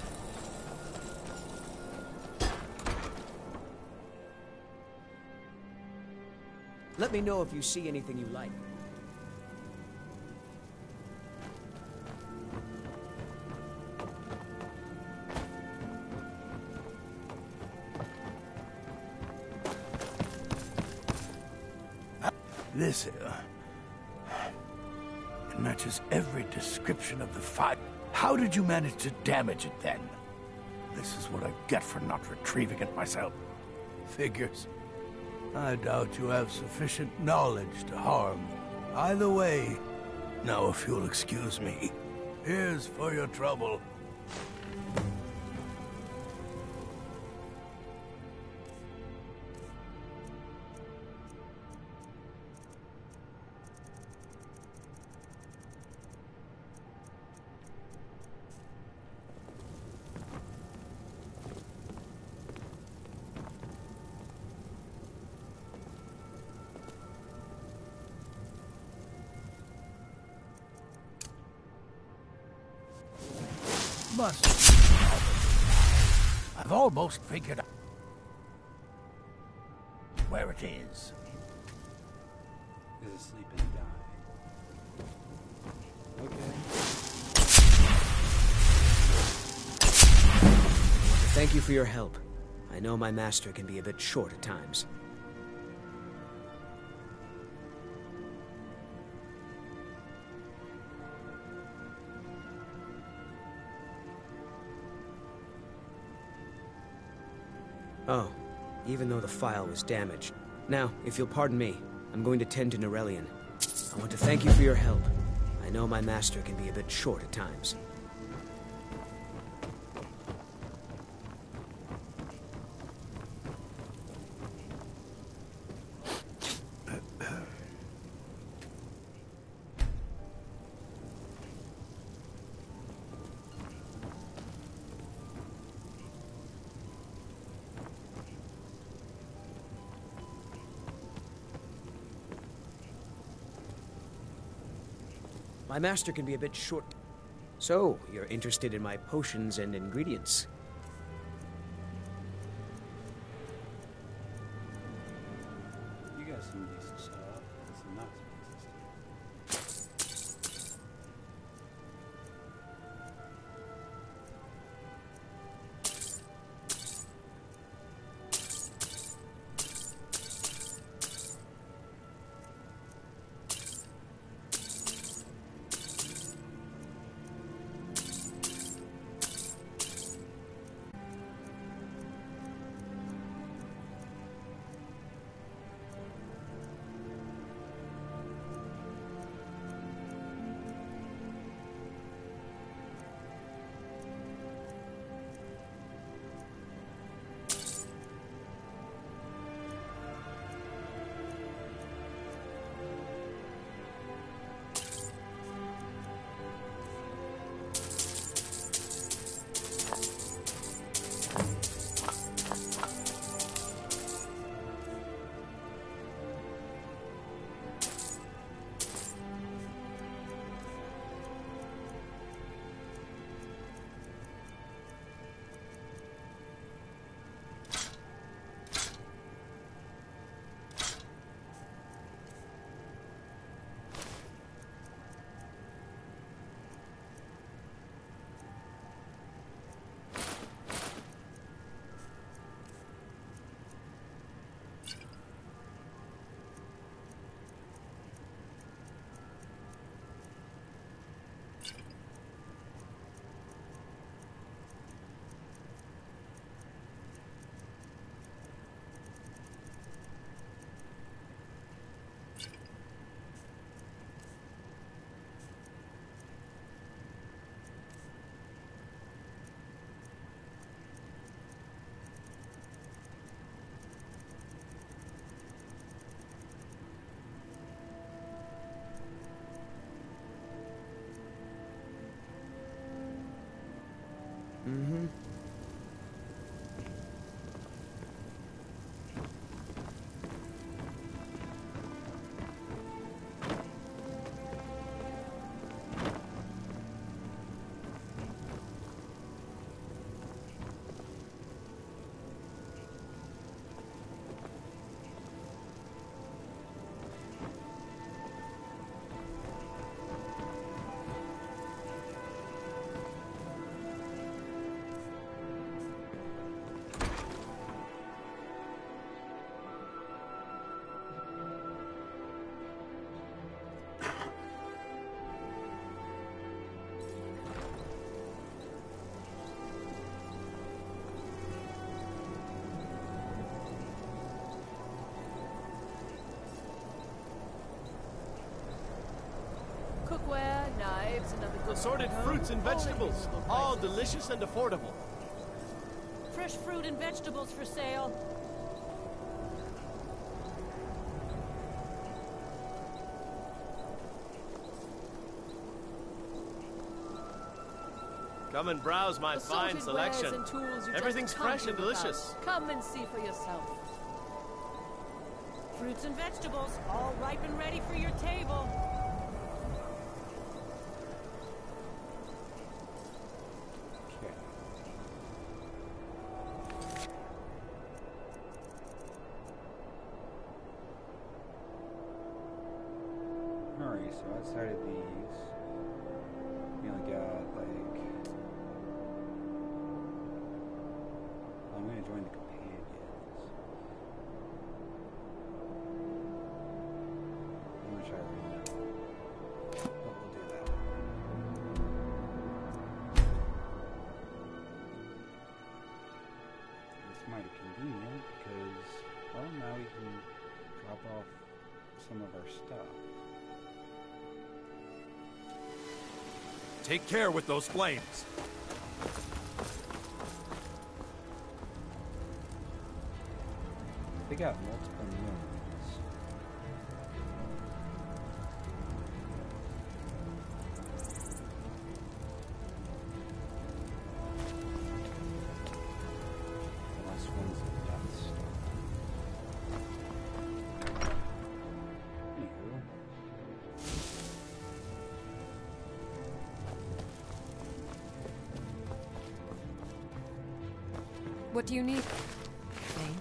Let me know if you see anything you like. This, it matches every description of the fire. How did you manage to damage it then? This is what I get for not retrieving it myself. Figures. I doubt you have sufficient knowledge to harm. Either way, now if you'll excuse me, here's for your trouble. I've almost figured out where it is. Is asleep and die. Okay. Thank you for your help. I know my master can be a bit short at times. Oh, even though the file was damaged. Now, if you'll pardon me, I'm going to tend to Norelian. I want to thank you for your help. I know my master can be a bit short at times. My master can be a bit short. So, you're interested in my potions and ingredients? You got some decent stuff. Some not so decent stuff. Mm-hmm. It's another good Assorted one, huh? fruits and All in vegetables. reasonable All prices. delicious and affordable. Fresh fruit and vegetables for sale. Come and browse my fine Assorted wares selection. and tools you Everything's just fresh can't and live without. delicious. Come and see for yourself. Fruits and vegetables, all ripe and ready for your table. Okay. Alright, so outside of these, we only got like. I'm gonna join the companions. I'm gonna try to read that one. But we'll do that. It's mighty convenient because, well, now we can drop off some of our stuff. Take care with those flames. They got multiple millions. The last one's the Death Star. Anywho. What do you need? Thane?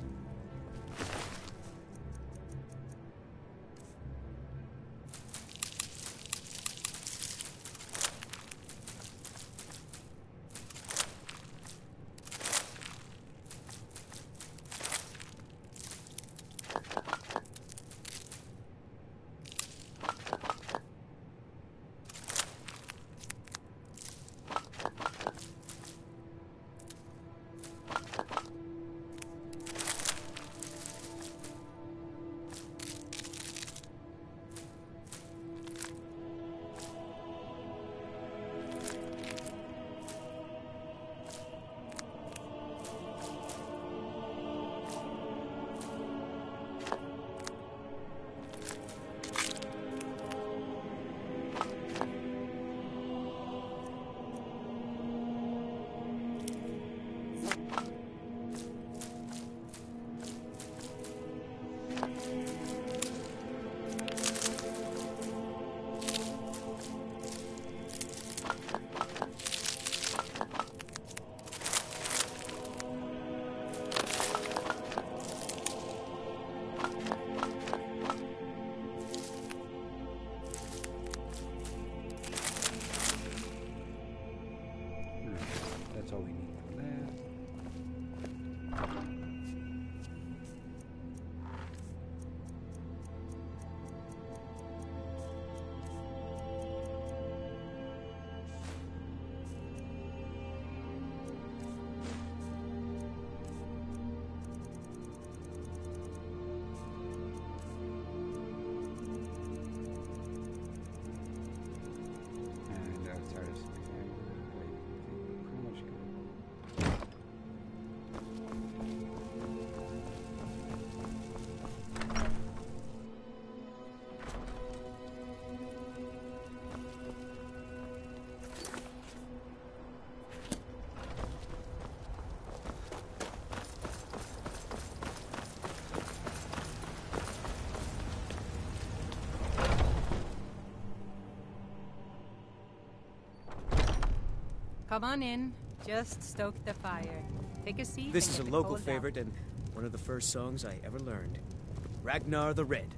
That's all we need for that. And outside of September, I think we're pretty much good. Come on in. Just stoke the fire. Take a seat. This and is a get the local cold out. favorite and one of the first songs I ever learned. Ragnar the Red.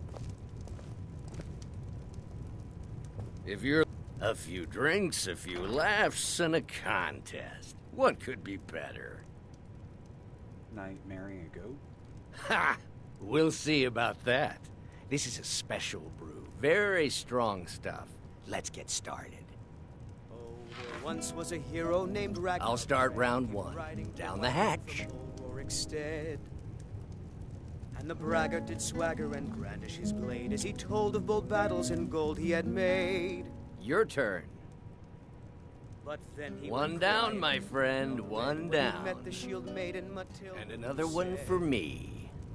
If you're a few drinks, a few laughs, and a contest, what could be better? Night marrying a goat? Ha! We'll see about that. This is a special brew. Very strong stuff. Let's get started. Oh, there once was a hero named Ragnar. I'll start round one. Down the hatch. Rorikstead. And the braggart did swagger and brandish his blade as he told of bold battles and gold he had made. Your turn. But then he One would down, cry. my friend, one When he down. met the shield maiden Matilda, And another he one said, for me.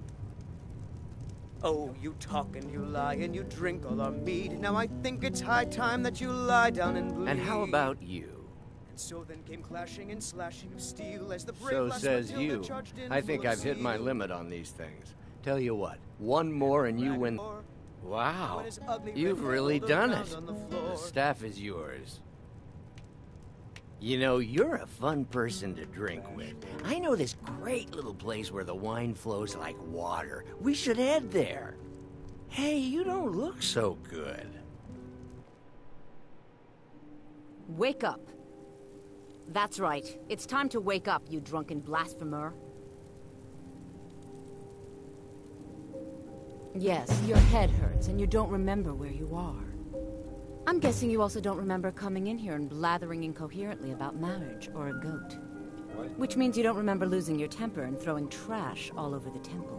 Oh, you talk and you lie and you drink all our mead. Now I think it's high time that you lie down and bleed. And how about you? And so then came clashing and slashing of steel as the brave So lass says Matilda you. charged in I think full of I've hit my zeal. limit on these things. Tell you what, one more and you win. Wow, When his ugly you've red really rolled done around it. on the floor. The staff is yours. You know, you're a fun person to drink with. I know this great little place where the wine flows like water. We should head there. Hey, you don't look so good. Wake up. That's right. It's time to wake up, you drunken blasphemer. Yes, your head hurts and you don't remember where you are. I'm guessing you also don't remember coming in here and blathering incoherently about marriage or a goat. What? Which means you don't remember losing your temper and throwing trash all over the temple.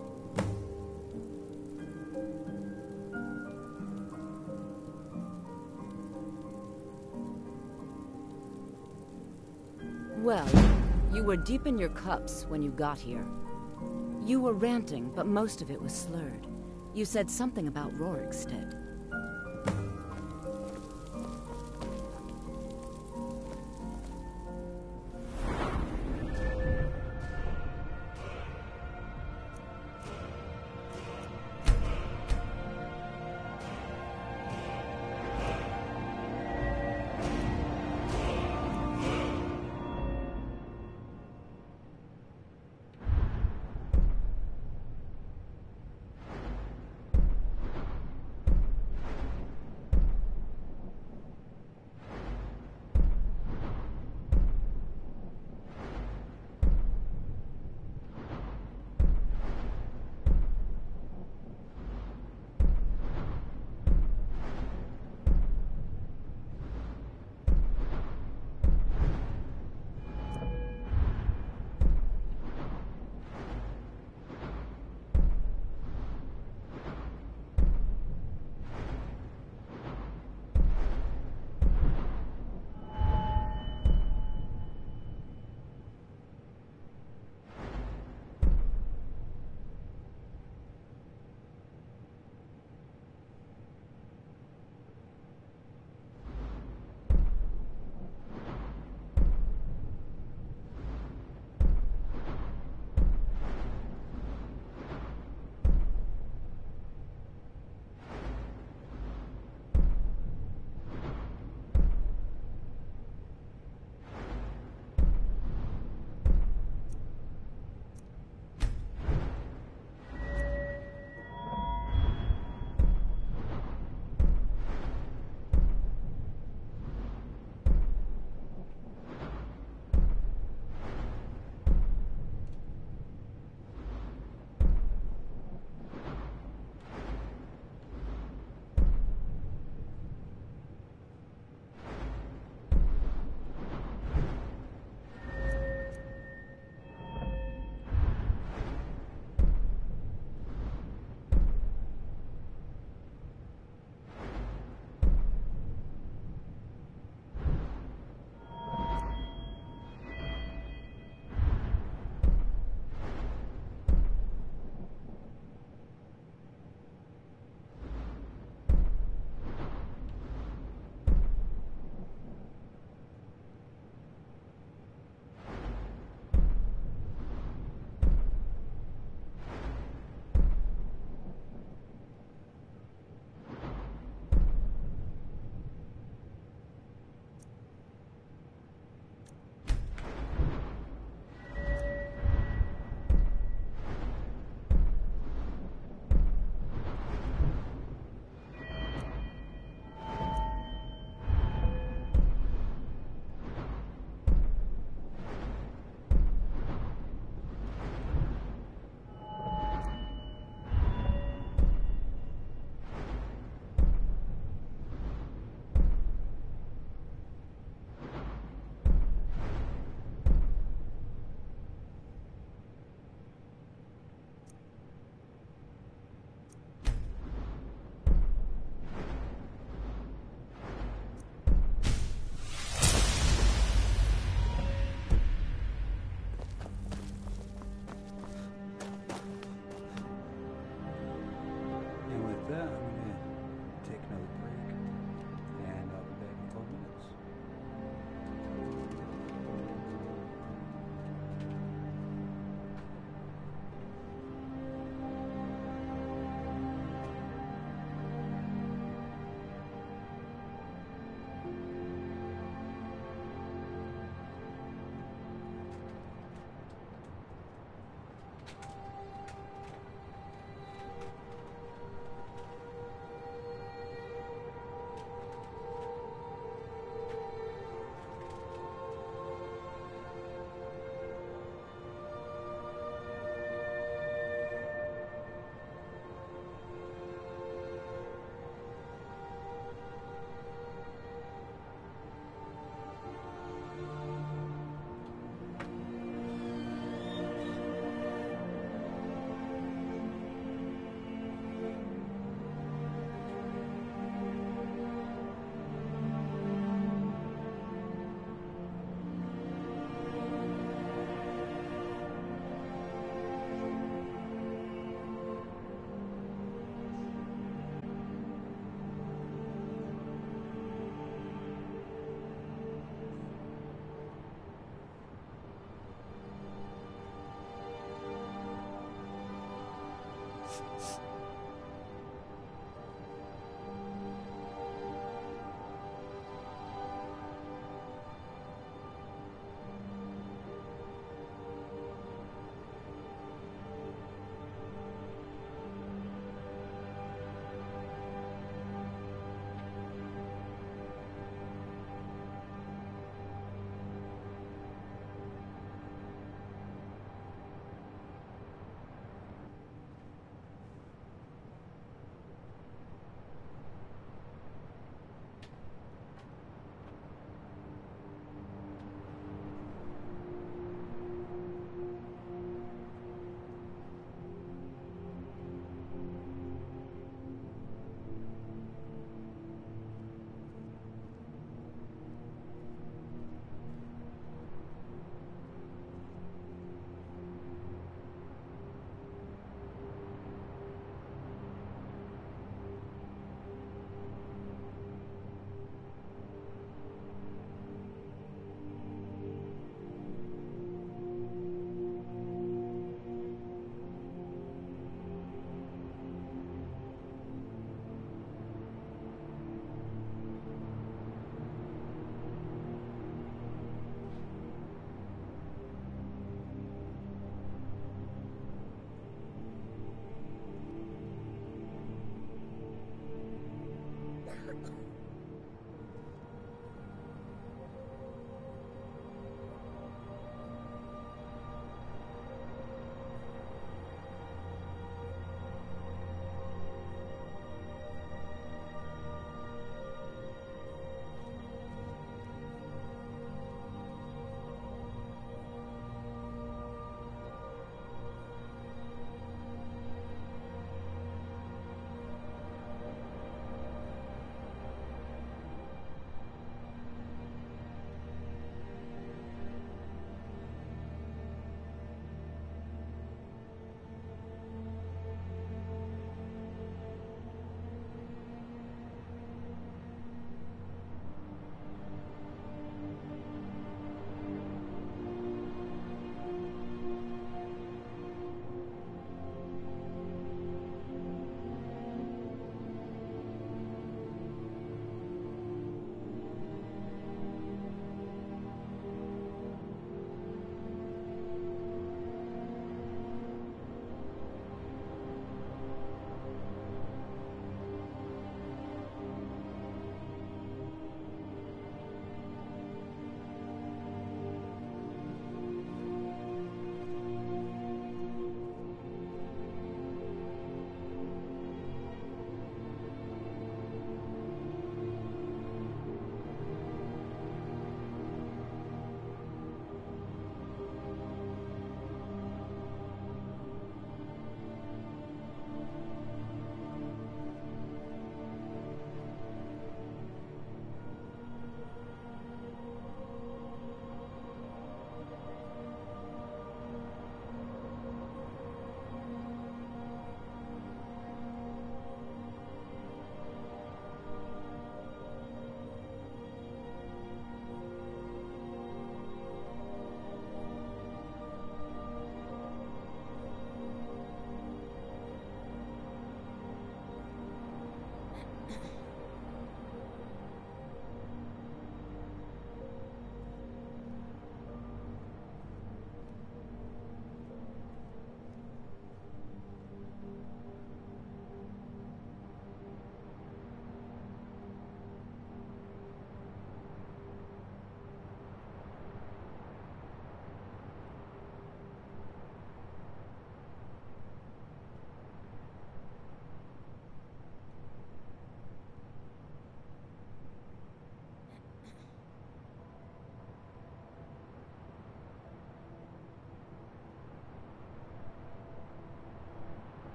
Well, you were deep in your cups when you got here. You were ranting, but most of it was slurred. You said something about Rorikstead.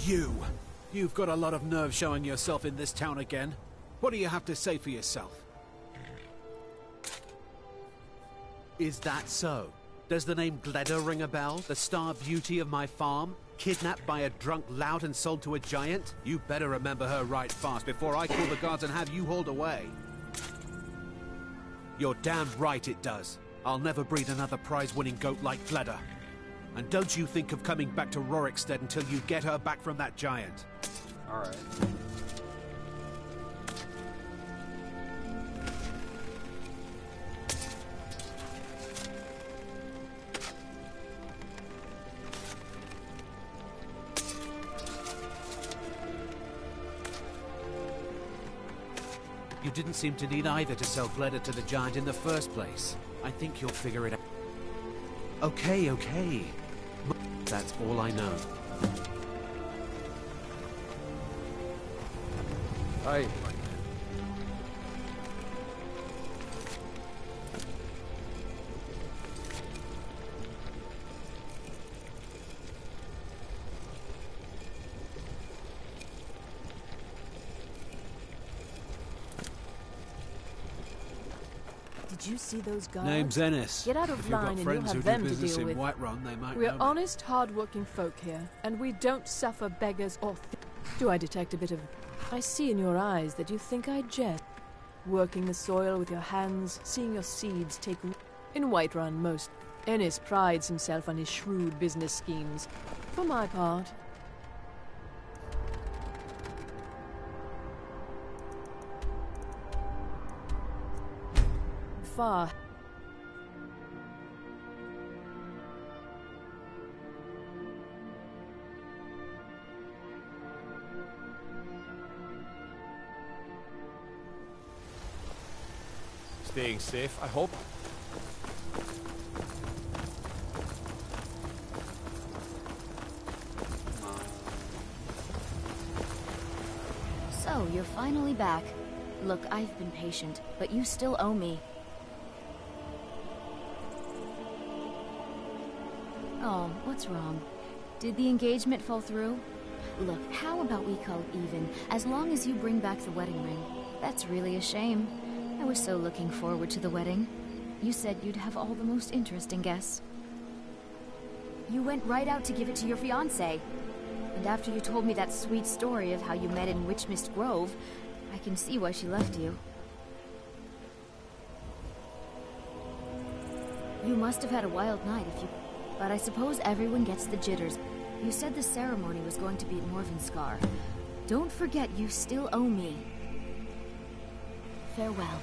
You! You've got a lot of nerve showing yourself in this town again. What do you have to say for yourself? Is that so? Does the name Gleda ring a bell? The star beauty of my farm? Kidnapped by a drunk lout and sold to a giant? You better remember her right fast before I call the guards and have you hauled away. You're damn right it does. I'll never breed another prize-winning goat like Gleda. And don't you think of coming back to Rorikstead until you get her back from that giant. All right. You didn't seem to need either to sell Gleda to the giant in the first place. I think you'll figure it out. Okay, okay. That's all I know. Aye. Did you see those guards? Name's Ennis. Get out of If you've got line and you'll friends who have do them to business deal in with. Whiterun, they might We're know me. honest, hard-working folk here, and we don't suffer beggars or thieves. Do I detect a bit of... I see in your eyes that you think I jest. Working the soil with your hands, seeing your seeds take root. In Whiterun, most. Ennis prides himself on his shrewd business schemes. For my part... far... Staying safe, I hope. So, you're finally back. Look, I've been patient, but you still owe me. Oh, what's wrong? Did the engagement fall through? Look, how about we call it even, as long as you bring back the wedding ring? That's really a shame. I was so looking forward to the wedding. You said you'd have all the most interesting guests. You went right out to give it to your fiancé. And after you told me that sweet story of how you met in Witchmist Grove, I can see why she left you. You must have had a wild night if you... But I suppose everyone gets the jitters. You said the ceremony was going to be at Morvenskar. Don't forget you still owe me. Farewell.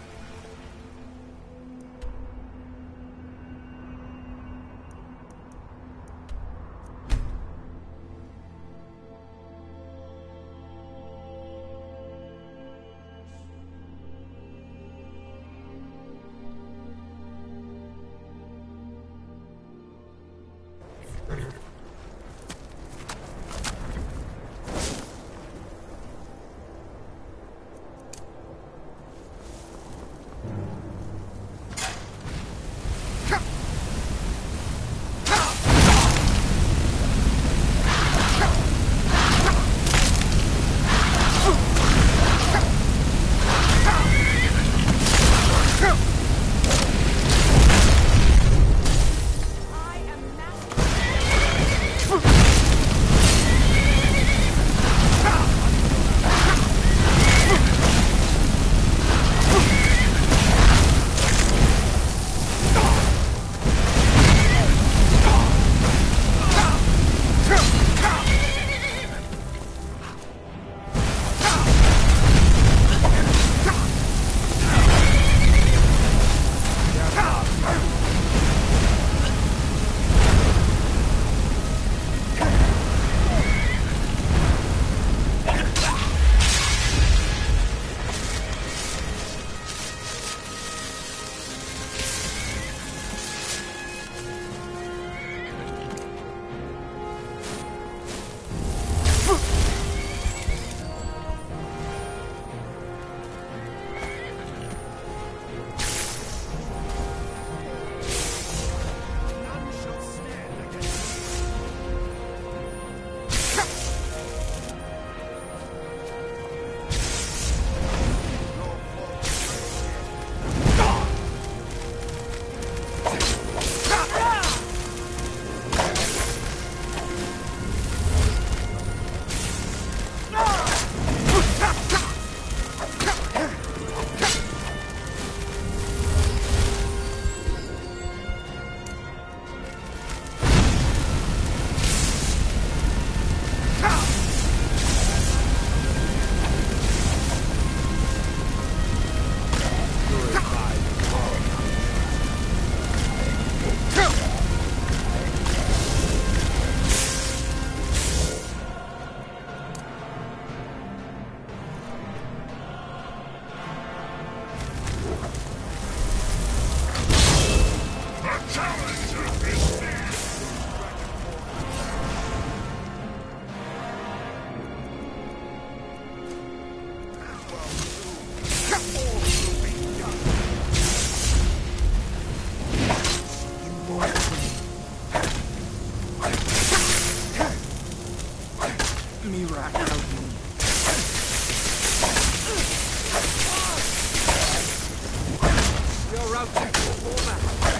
You're out there, format.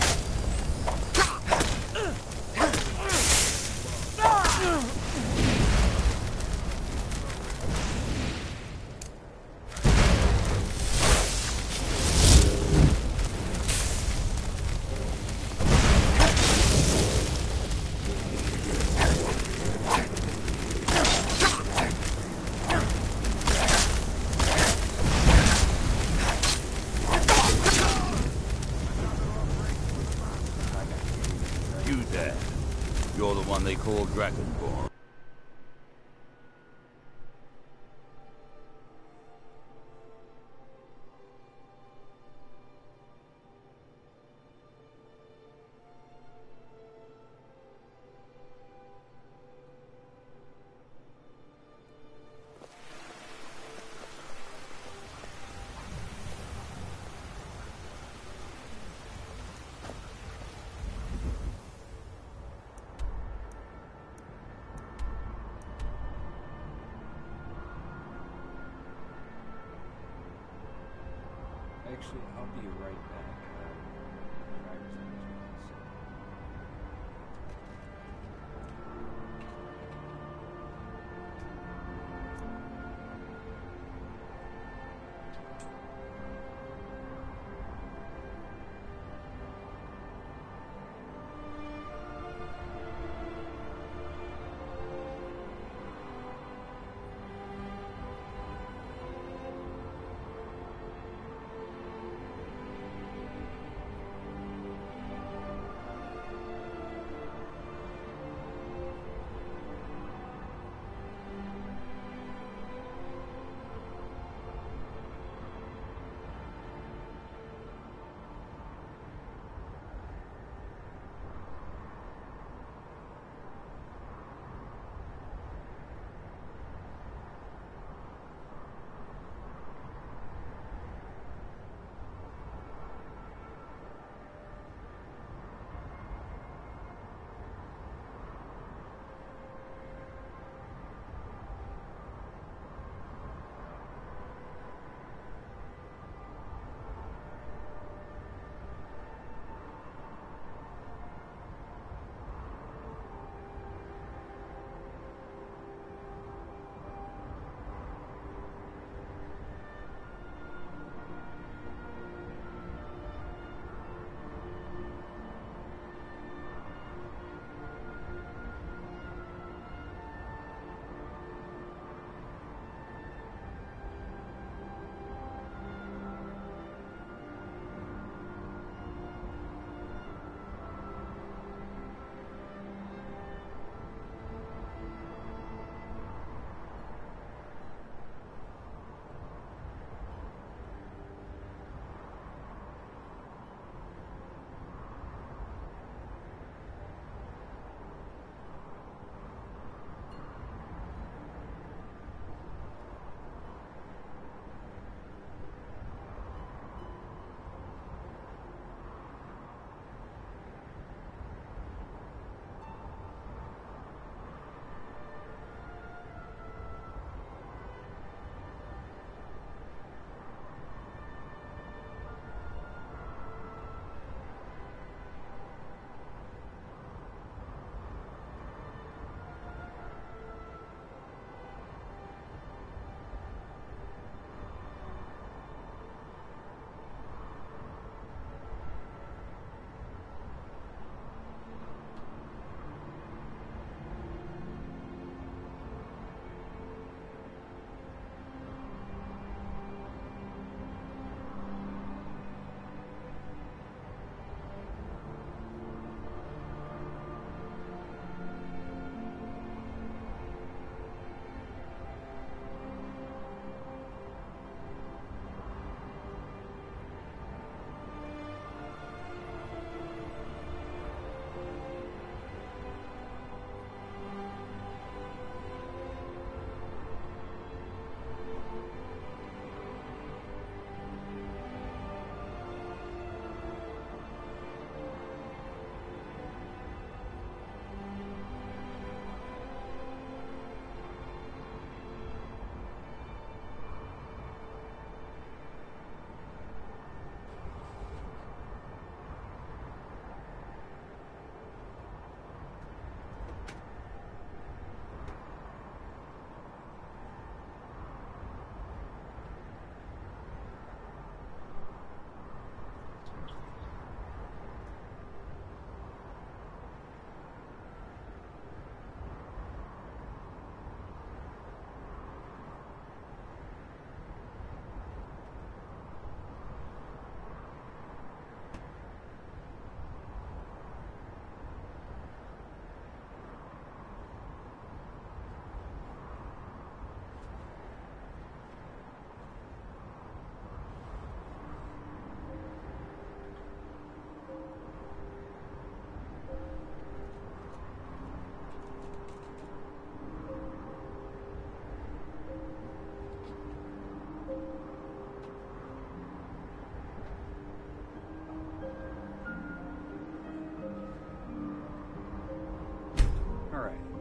You there. You're the one they call Dragonborn. Actually, I'll be right back. Driver's license.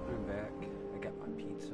I'm back. I got my pizza.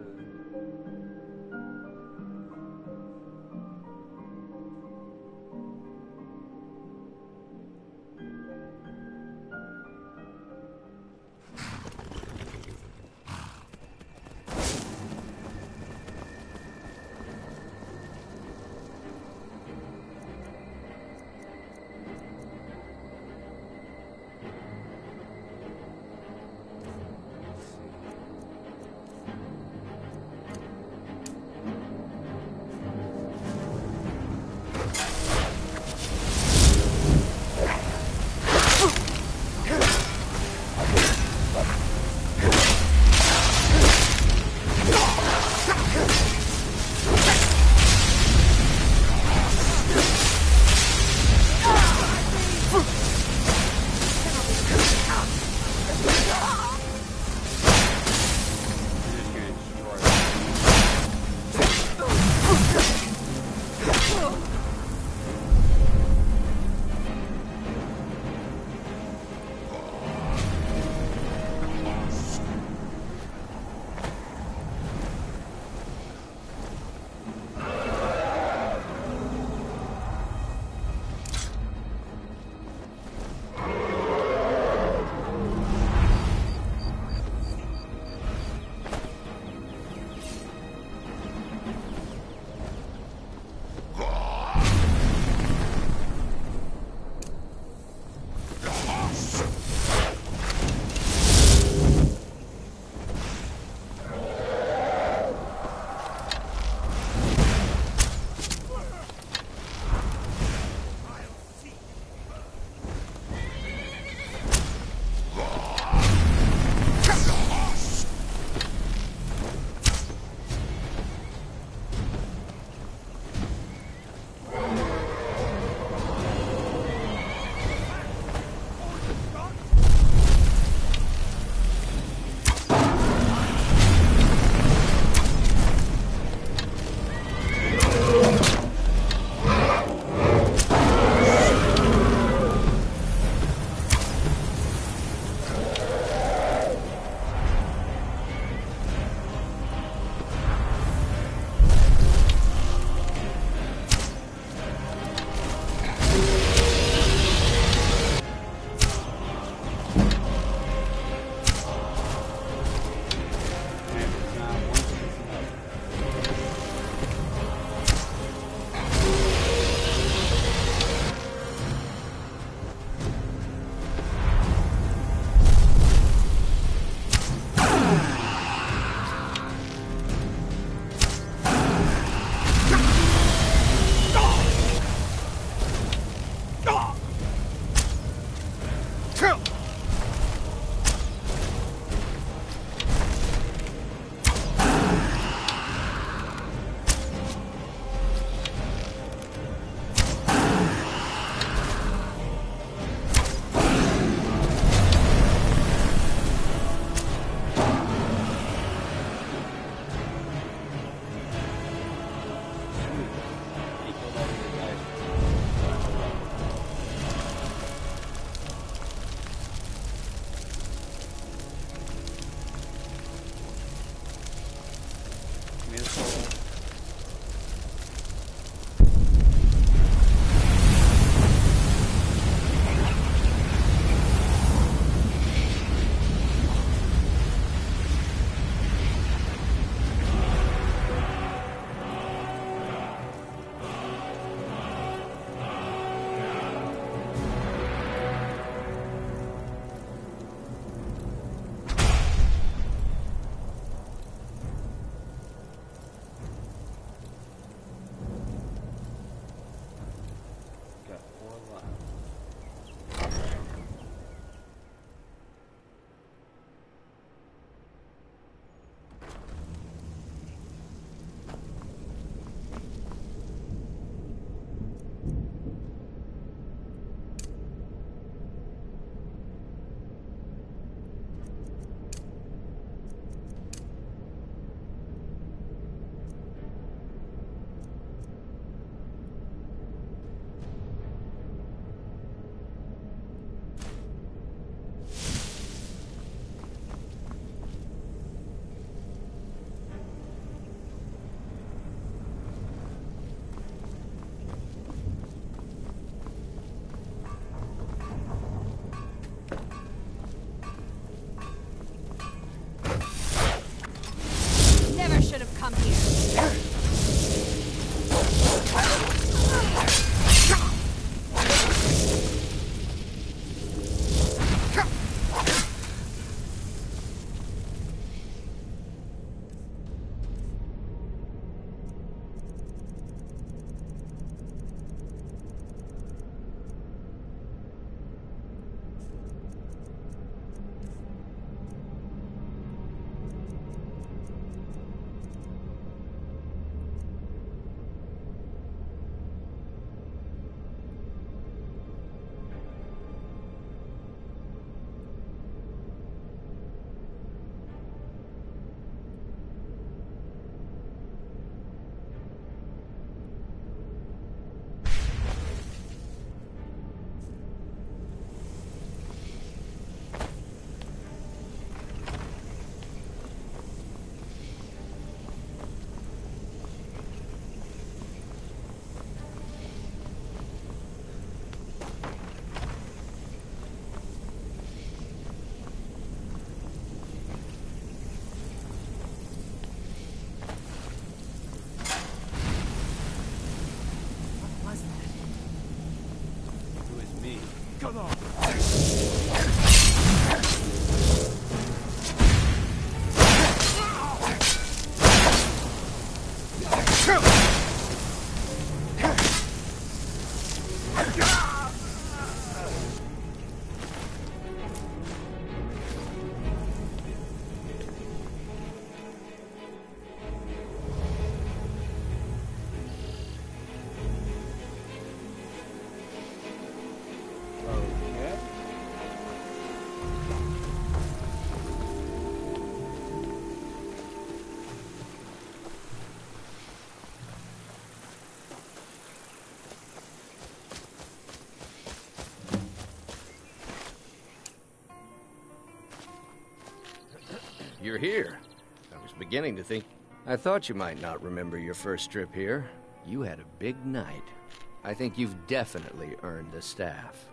you're here. I was beginning to think... I thought you might not remember your first trip here. You had a big night. I think you've definitely earned the staff.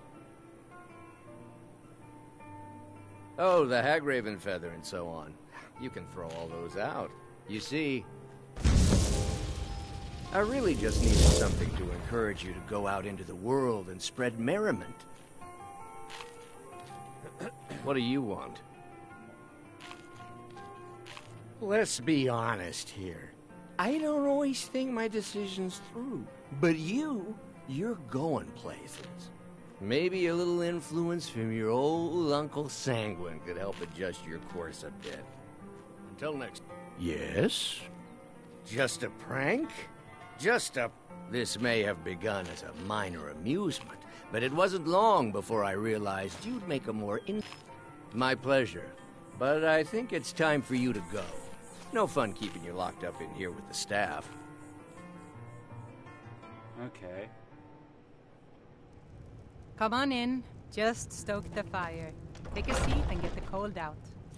Oh, the Hagraven feather and so on. You can throw all those out. You see, I really just needed something to encourage you to go out into the world and spread merriment. What do you want? Let's be honest here. I don't always think my decisions through. But you're going places. Maybe a little influence from your old Uncle Sanguine could help adjust your course a bit. Until next... Yes? Just a prank? This may have begun as a minor amusement, but it wasn't long before I realized you'd make a more My pleasure. But I think it's time for you to go. No fun keeping you locked up in here with the staff. Okay. Come on in. Just stoke the fire. Take a seat and get the cold out.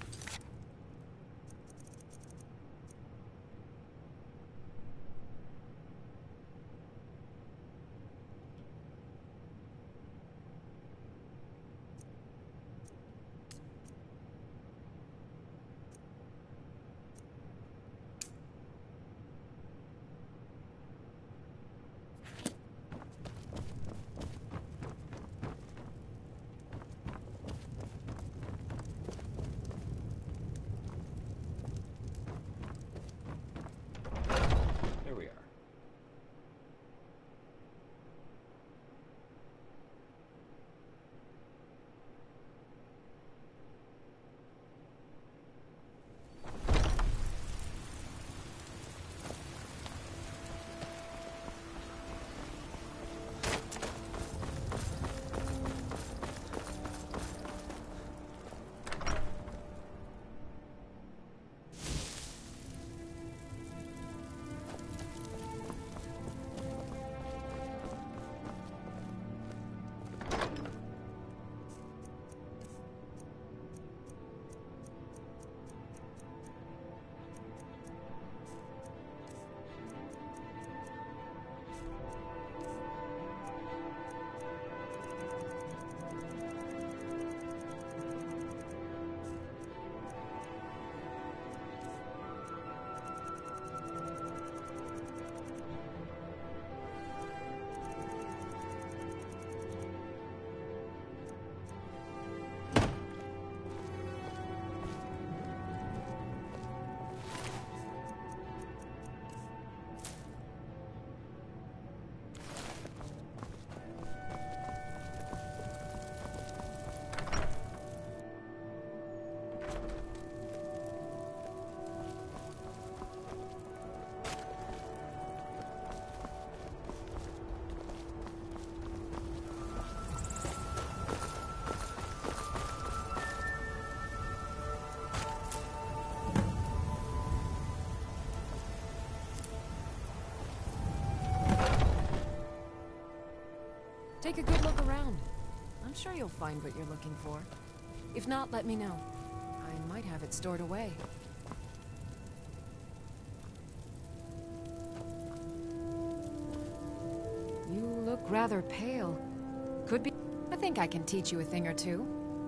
There we are. Take a good look around. I'm sure you'll find what you're looking for. If not, let me know. I might have it stored away. You look rather pale. Could be... I think I can teach you a thing or two.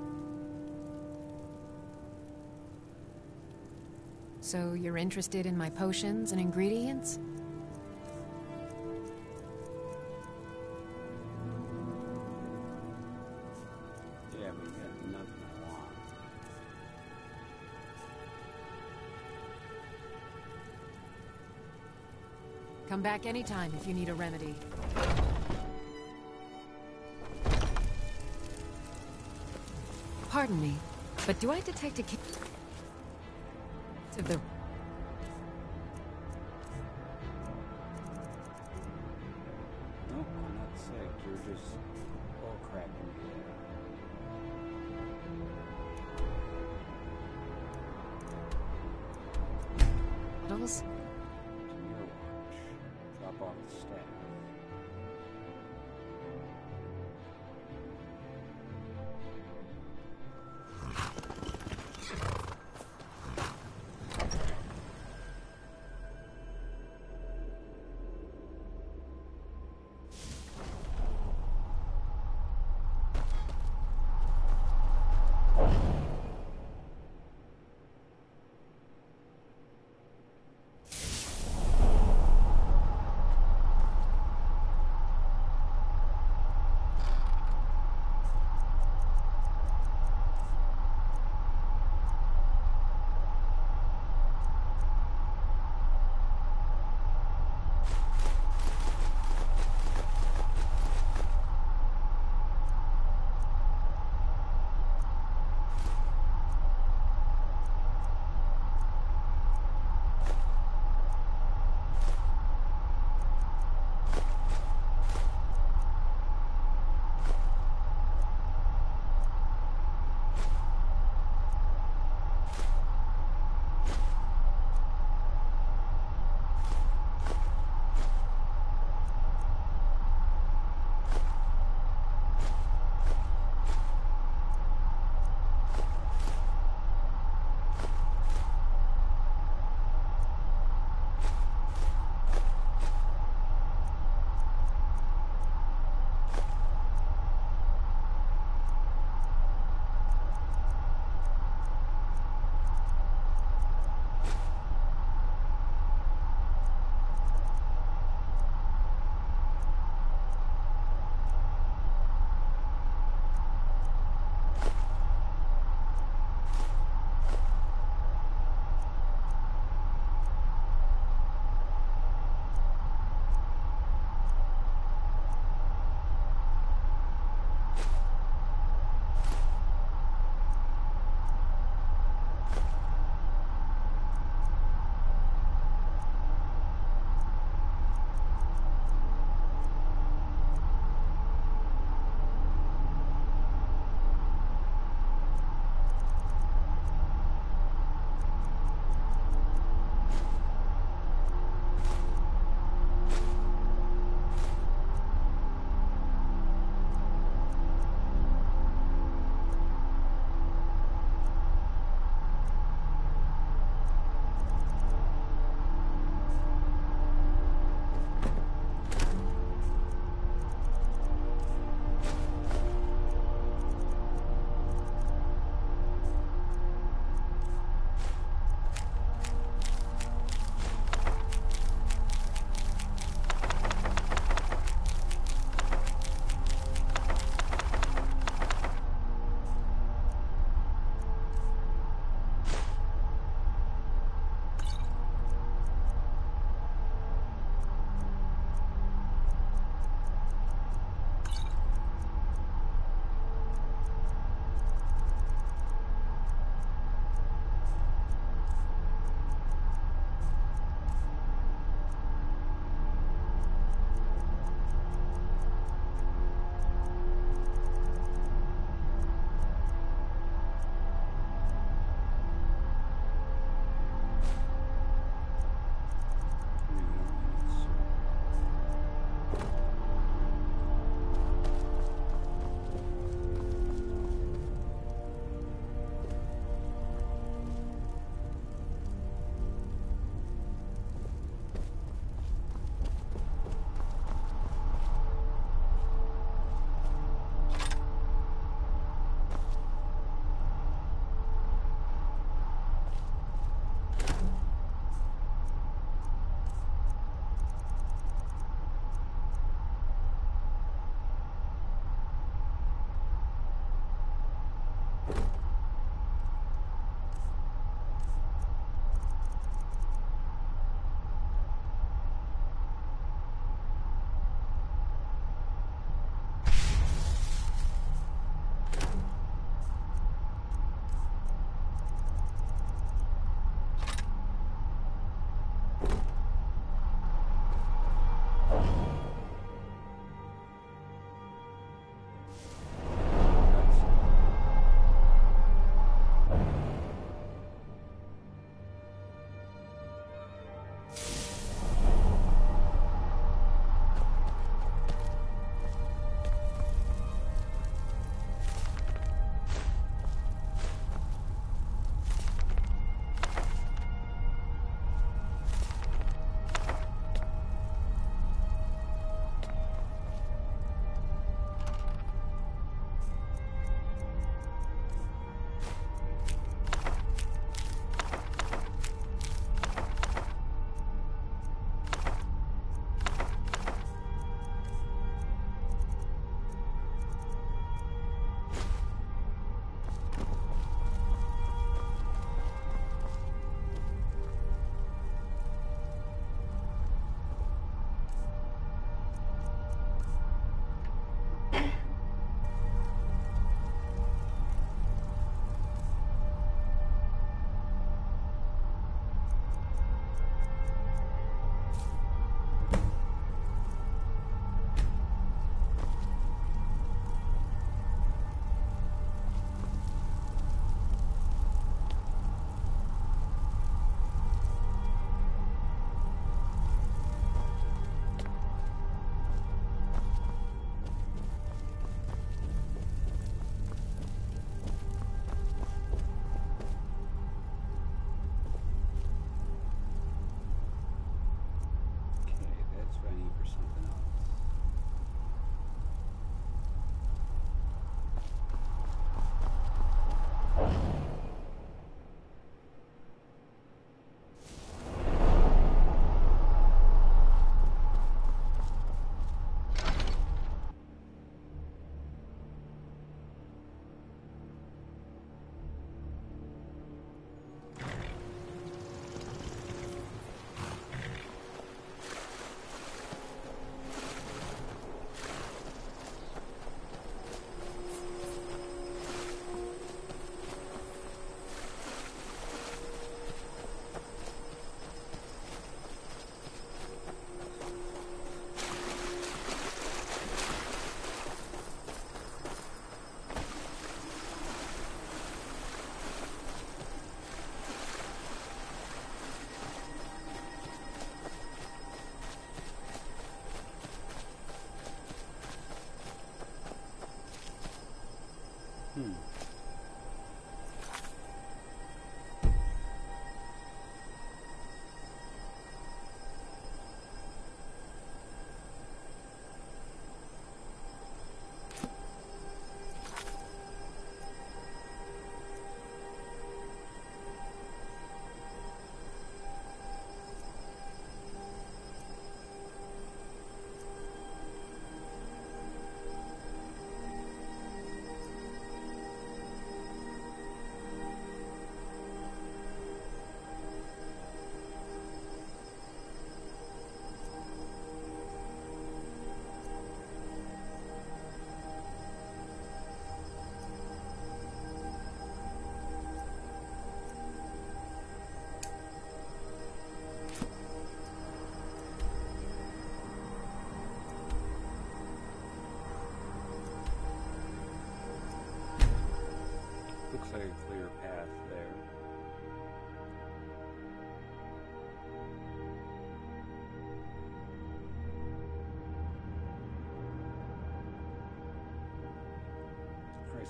So you're interested in my potions and ingredients? Yeah, but you got nothing I want. Come back anytime if you need a remedy. Pardon me, but do I detect a... to the... No, I'm not sick. You're just all crap in the air. Puddles? To your watch. Drop off the staff.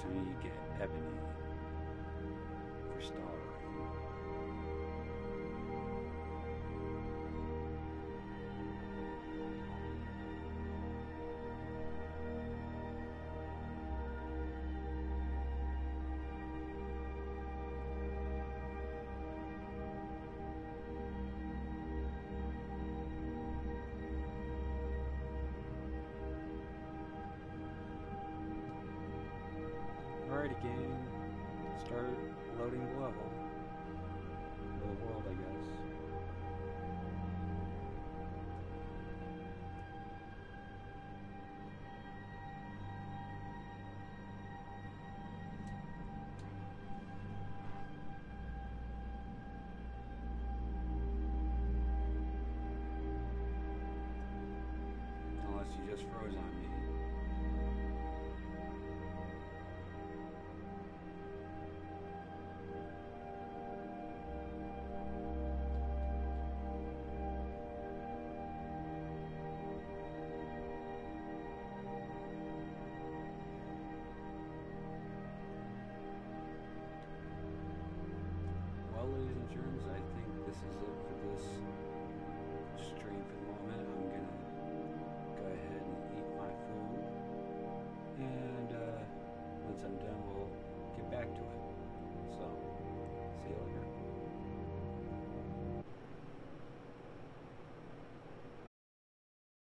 So we need to get ebony for Star. Alrighty, game. Start loading the level. Or the world, I guess. Unless you just froze on me. Well, ladies and germs, I think this is it